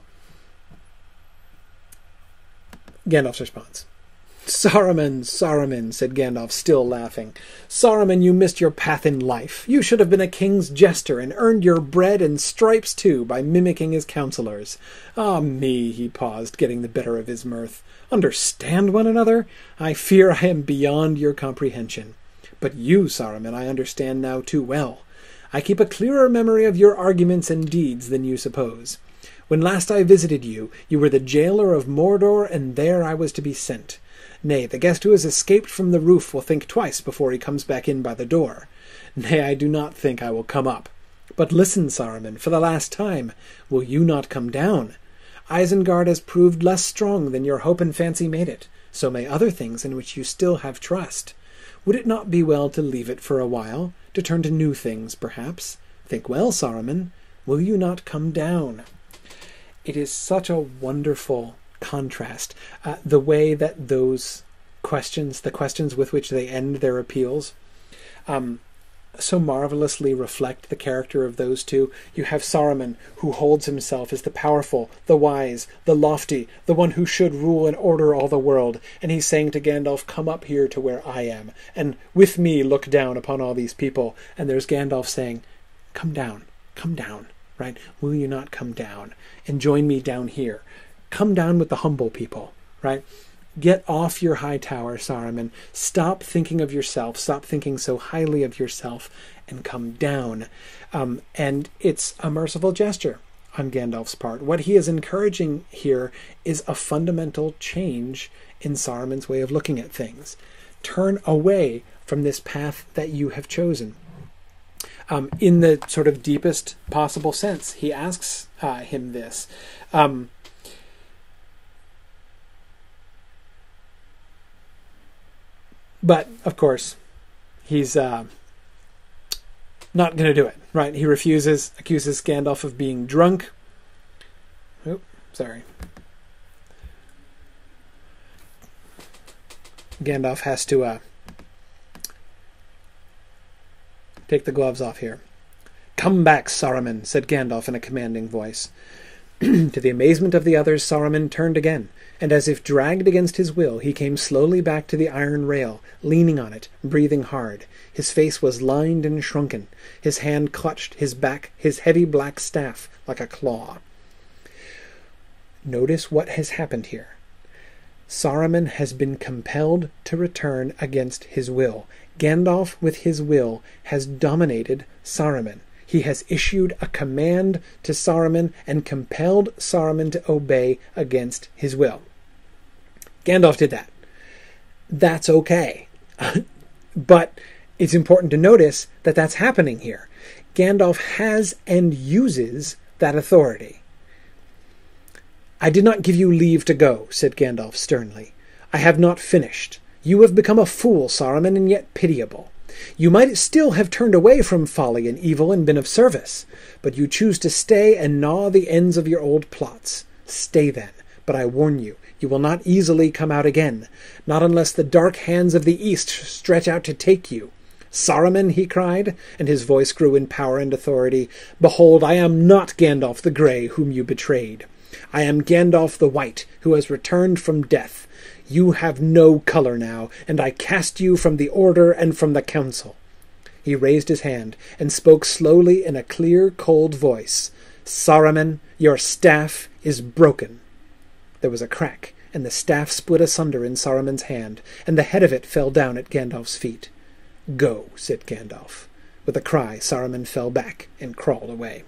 Gandalf's response. Saruman, Saruman, said Gandalf, still laughing. Saruman, you missed your path in life. You should have been a king's jester and earned your bread and stripes too by mimicking his counselors. Ah me, he paused, getting the better of his mirth. Understand one another? I fear I am beyond your comprehension. But you, Saruman, I understand now too well. I keep a clearer memory of your arguments and deeds than you suppose. When last I visited you, you were the jailer of Mordor, and there I was to be sent. Nay, the guest who has escaped from the roof will think twice before he comes back in by the door. Nay, I do not think I will come up. But listen, Saruman, for the last time, will you not come down? Isengard has proved less strong than your hope and fancy made it. So may other things in which you still have trust. Would it not be well to leave it for a while, to turn to new things, perhaps? Think well, Saruman. Will you not come down? It is such a wonderful contrast, uh, the way that those questions, the questions with which they end their appeals, um, so marvelously reflect the character of those two. You have Saruman, who holds himself as the powerful, the wise, the lofty, the one who should rule and order all the world, and he's saying to Gandalf, come up here to where I am, and with me look down upon all these people. And there's Gandalf saying, come down, come down, right? Will you not come down and join me down here? Come down with the humble people, right? Get off your high tower, Saruman. Stop thinking of yourself. Stop thinking so highly of yourself and come down. Um, and it's a merciful gesture on Gandalf's part. What he is encouraging here is a fundamental change in Saruman's way of looking at things. Turn away from this path that you have chosen. Um, in the sort of deepest possible sense, he asks uh, him this. Um, But, of course, he's uh, not going to do it, right? He refuses, accuses Gandalf of being drunk. Oop, sorry. Gandalf has to uh, take the gloves off here. Come back, Saruman, said Gandalf in a commanding voice. To the amazement of the others, Saruman turned again, and as if dragged against his will, he came slowly back to the iron rail, leaning on it, breathing hard. His face was lined and shrunken. His hand clutched his back, his heavy black staff, like a claw. Notice what has happened here. Saruman has been compelled to return against his will. Gandalf, with his will, has dominated Saruman. He has issued a command to Saruman and compelled Saruman to obey against his will. Gandalf did that. That's okay. But it's important to notice that that's happening here. Gandalf has and uses that authority. I did not give you leave to go, said Gandalf sternly. I have not finished. You have become a fool, Saruman, and yet pitiable. You might still have turned away from folly and evil and been of service, but you choose to stay and gnaw the ends of your old plots. Stay then, but I warn you, you will not easily come out again, not unless the dark hands of the east stretch out to take you. Saruman, he cried, and his voice grew in power and authority, behold, I am not Gandalf the Grey, whom you betrayed. I am Gandalf the White, who has returned from death. You have no color now, and I cast you from the Order and from the Council. He raised his hand and spoke slowly in a clear, cold voice. Saruman, your staff is broken. There was a crack, and the staff split asunder in Saruman's hand, and the head of it fell down at Gandalf's feet. Go, said Gandalf. With a cry, Saruman fell back and crawled away.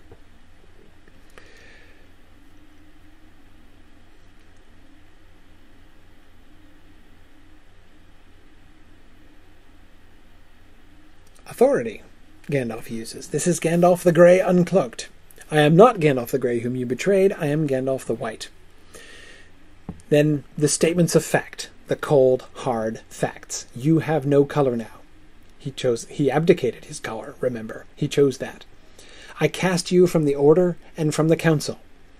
Authority Gandalf uses. This is Gandalf the Grey uncloaked. I am not Gandalf the Grey whom you betrayed, I am Gandalf the White. Then the statements of fact, the cold, hard facts. You have no color now. He chose, he abdicated his color, remember. He chose that. I cast you from the Order and from the Council.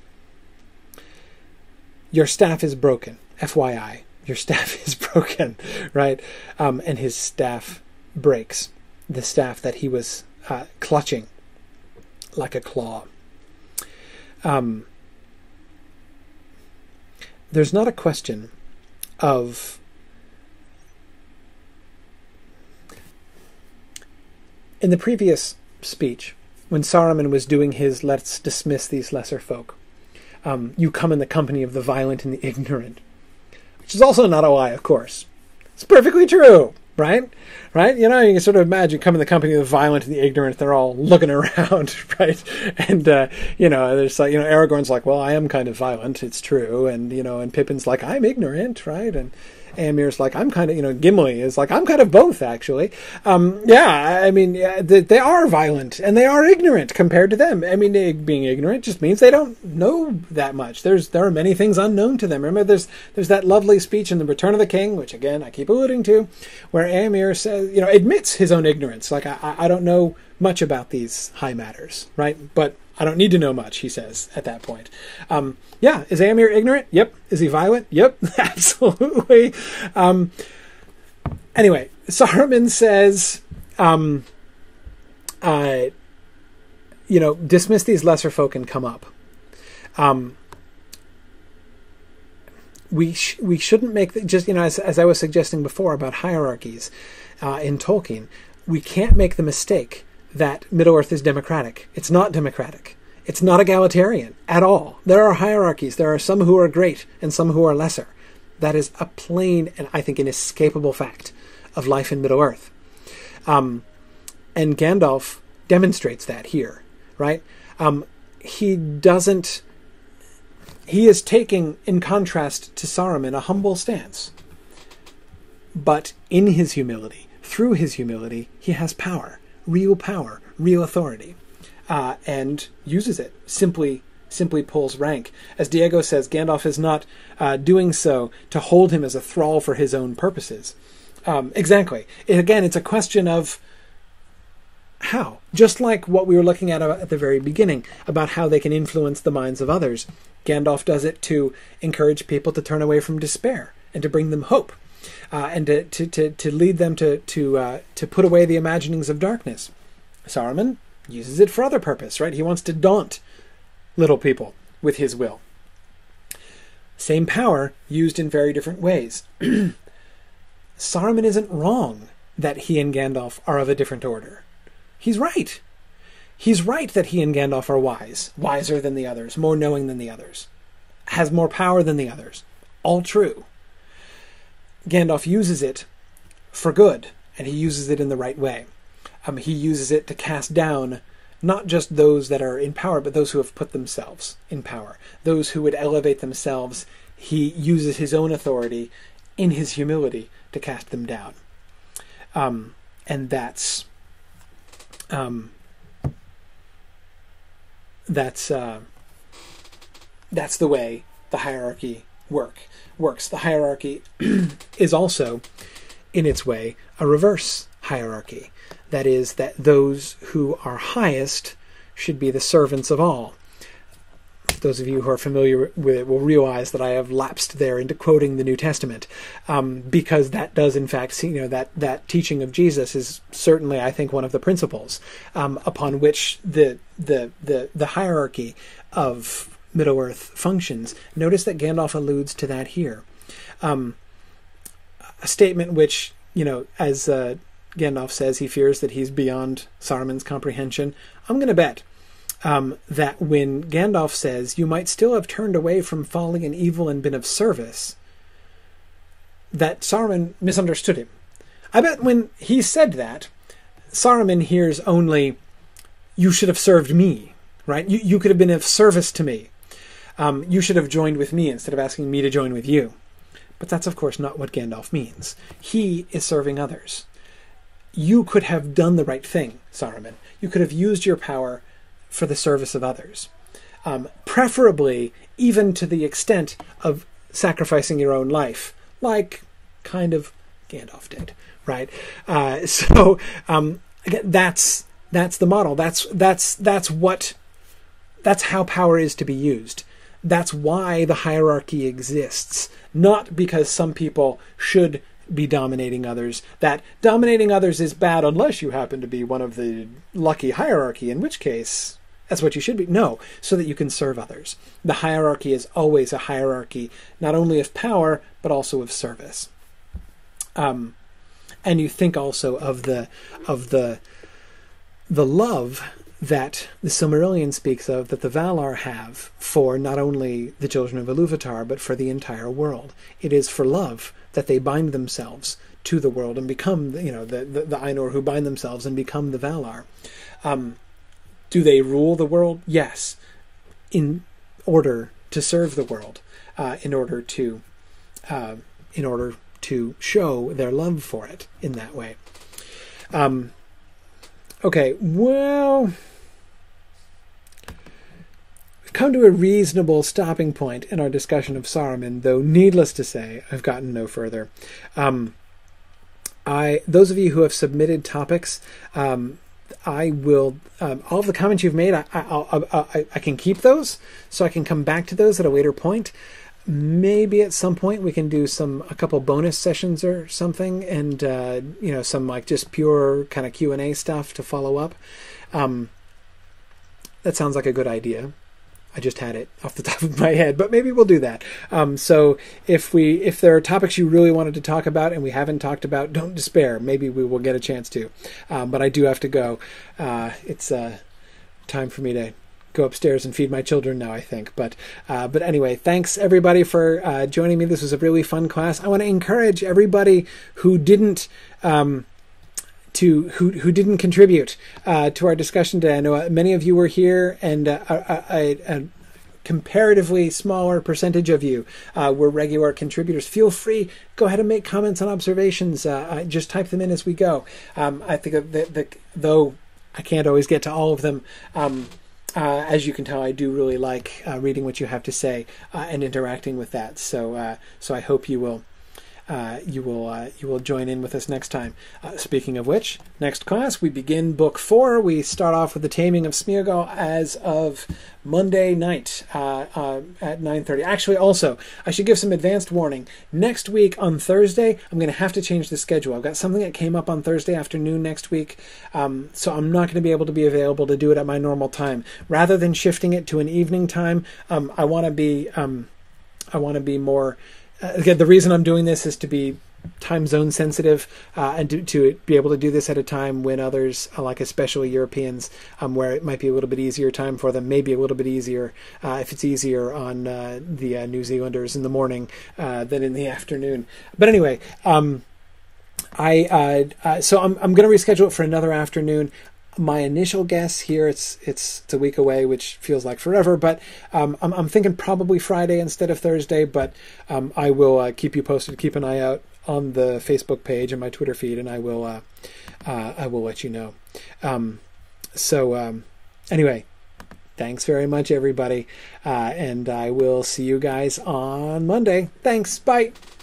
Your staff is broken. F Y I. Your staff is broken, right? Um, and his staff breaks. The staff that he was uh, clutching like a claw. Um, there's not a question of in the previous speech, when Saruman was doing his let's dismiss these lesser folk, um, you come in the company of the violent and the ignorant, which is also not a lie, of course. It's perfectly true. Right? Right? You know, you can sort of imagine come in the company of the violent and the ignorant, they're all looking around, right? And, uh, you know, there's like, you know, Aragorn's like, well, I am kind of violent, it's true. And, you know, and Pippin's like, I'm ignorant, right? And Éomer's like, I'm kind of, you know, Gimli is like, I'm kind of both, actually. Um, yeah, I mean, yeah, they, they are violent and they are ignorant compared to them. I mean, they, being ignorant just means they don't know that much. There's There are many things unknown to them. Remember, there's there's that lovely speech in The Return of the King, which, again, I keep alluding to, where Éomer says, you know, admits his own ignorance. Like, I, I don't know much about these high matters, right? But I don't need to know much, he says at that point. Um, yeah, is Éomer ignorant? Yep. Is he violent? Yep, absolutely. Um, anyway, Saruman says, um, uh, you know, dismiss these lesser folk and come up. Um, we sh- we shouldn't make, the, just, you know, as, as I was suggesting before about hierarchies uh, in Tolkien, we can't make the mistake that Middle-earth is democratic. It's not democratic. It's not egalitarian at all. There are hierarchies. There are some who are great and some who are lesser. That is a plain and, I think, inescapable fact of life in Middle-earth. Um, and Gandalf demonstrates that here, right? Um, he doesn't... He is taking, in contrast to Saruman, a humble stance. But in his humility, through his humility, he has power. Real power, real authority, uh, and uses it. Simply, simply pulls rank. As Diego says, Gandalf is not uh, doing so to hold him as a thrall for his own purposes. Um, exactly. It, again, it's a question of how. Just like what we were looking at at the very beginning, about how they can influence the minds of others. Gandalf does it to encourage people to turn away from despair and to bring them hope. Uh, and to, to, to, to lead them to to uh, to put away the imaginings of darkness. Saruman uses it for other purpose, right? He wants to daunt little people with his will. Same power, used in very different ways. Saruman isn't wrong that he and Gandalf are of a different order. He's right. He's right that he and Gandalf are wise, wiser than the others, more knowing than the others, has more power than the others. All true. Gandalf uses it for good, and he uses it in the right way. Um, he uses it to cast down not just those that are in power, but those who have put themselves in power. Those who would elevate themselves, he uses his own authority in his humility to cast them down. Um, and that's... Um, that's uh, that's the way the hierarchy work works. The hierarchy is also, in its way, a reverse hierarchy. That is, that those who are highest should be the servants of all. those of you who are familiar with it will realize that I have lapsed there into quoting the New Testament, um, because that does in fact, you know, that that teaching of Jesus is certainly, I think, one of the principles um, upon which the the the the hierarchy of Middle-earth functions. Notice that Gandalf alludes to that here, um, a statement which, you know, as uh, Gandalf says, he fears that he's beyond Saruman's comprehension. I'm going to bet um, that when Gandalf says, you might still have turned away from folly and evil and been of service, that Saruman misunderstood him. I bet when he said that, Saruman hears only, you should have served me, right? You, you could have been of service to me. Um, you should have joined with me instead of asking me to join with you. But that's, of course, not what Gandalf means. He is serving others. You could have done the right thing, Saruman. You could have used your power for the service of others. Um, preferably, even to the extent of sacrificing your own life, like kind of Gandalf did, right? Uh, so um, again, that's that's the model. That's that's that's what that's how power is to be used. That's why the hierarchy exists, not because some people should be dominating others. That dominating others is bad unless you happen to be one of the lucky hierarchy, in which case that's what you should be. No, so that you can serve others. The hierarchy is always a hierarchy, not only of power, but also of service. Um, and you think also of the of the the love that the Silmarillion speaks of, that the Valar have for not only the children of Iluvatar, but for the entire world. It is for love that they bind themselves to the world and become, you know, the, the, the Ainur who bind themselves and become the Valar. Um, do they rule the world? Yes. In order to serve the world, uh, in order to, uh, in order to show their love for it in that way. Um, okay, well, we've come to a reasonable stopping point in our discussion of Saruman, though needless to say, I've gotten no further. Um, I, those of you who have submitted topics, um, I will, um, all of the comments you've made, I, I, I, I, I can keep those, so I can come back to those at a later point. Maybe at some point we can do some a couple bonus sessions or something, and uh, you know, some like just pure kind of Q and A stuff to follow up. Um, that sounds like a good idea. I just had it off the top of my head, but maybe we'll do that. Um, so if we if there are topics you really wanted to talk about and we haven't talked about, don't despair. Maybe we will get a chance to. Um, but I do have to go. Uh, it's uh, time for me to go upstairs and feed my children now, I think. But uh, but anyway, thanks everybody for uh, joining me. This was a really fun class. I want to encourage everybody who didn't um, to who who didn't contribute uh, to our discussion today. I know many of you were here, and uh, a, a, a comparatively smaller percentage of you uh, were regular contributors. Feel free, go ahead and make comments and observations. Uh, I just type them in as we go. Um, I think that, that though I can't always get to all of them. Um, Uh, as you can tell, I do really like uh, reading what you have to say uh, and interacting with that. So, uh, so I hope you will, uh, you will, uh, you will join in with us next time. Uh, speaking of which, next class we begin book four. We start off with the Taming of Smeargol as of Monday night uh, uh, at nine thirty. Actually, also, I should give some advanced warning. Next week on Thursday, I'm going to have to change the schedule. I've got something that came up on Thursday afternoon next week, um, so I'm not going to be able to be available to do it at my normal time. Rather than shifting it to an evening time, um, I want to be, um, I want to be more. Uh, again, the reason I'm doing this is to be time zone sensitive uh, and to, to be able to do this at a time when others, uh, like especially Europeans, um, where it might be a little bit easier time for them, maybe a little bit easier uh, if it's easier on uh, the uh, New Zealanders in the morning uh, than in the afternoon. But anyway, um, I uh, uh, so I'm I'm going to reschedule it for another afternoon. My initial guess here, it's it's it's a week away, which feels like forever, but um, I'm I'm thinking probably Friday instead of Thursday. But um, I will uh, keep you posted. Keep an eye out on the Facebook page and my Twitter feed, and I will uh, uh, I will let you know. Um, so um, anyway, thanks very much, everybody, uh, and I will see you guys on Monday. Thanks. Bye.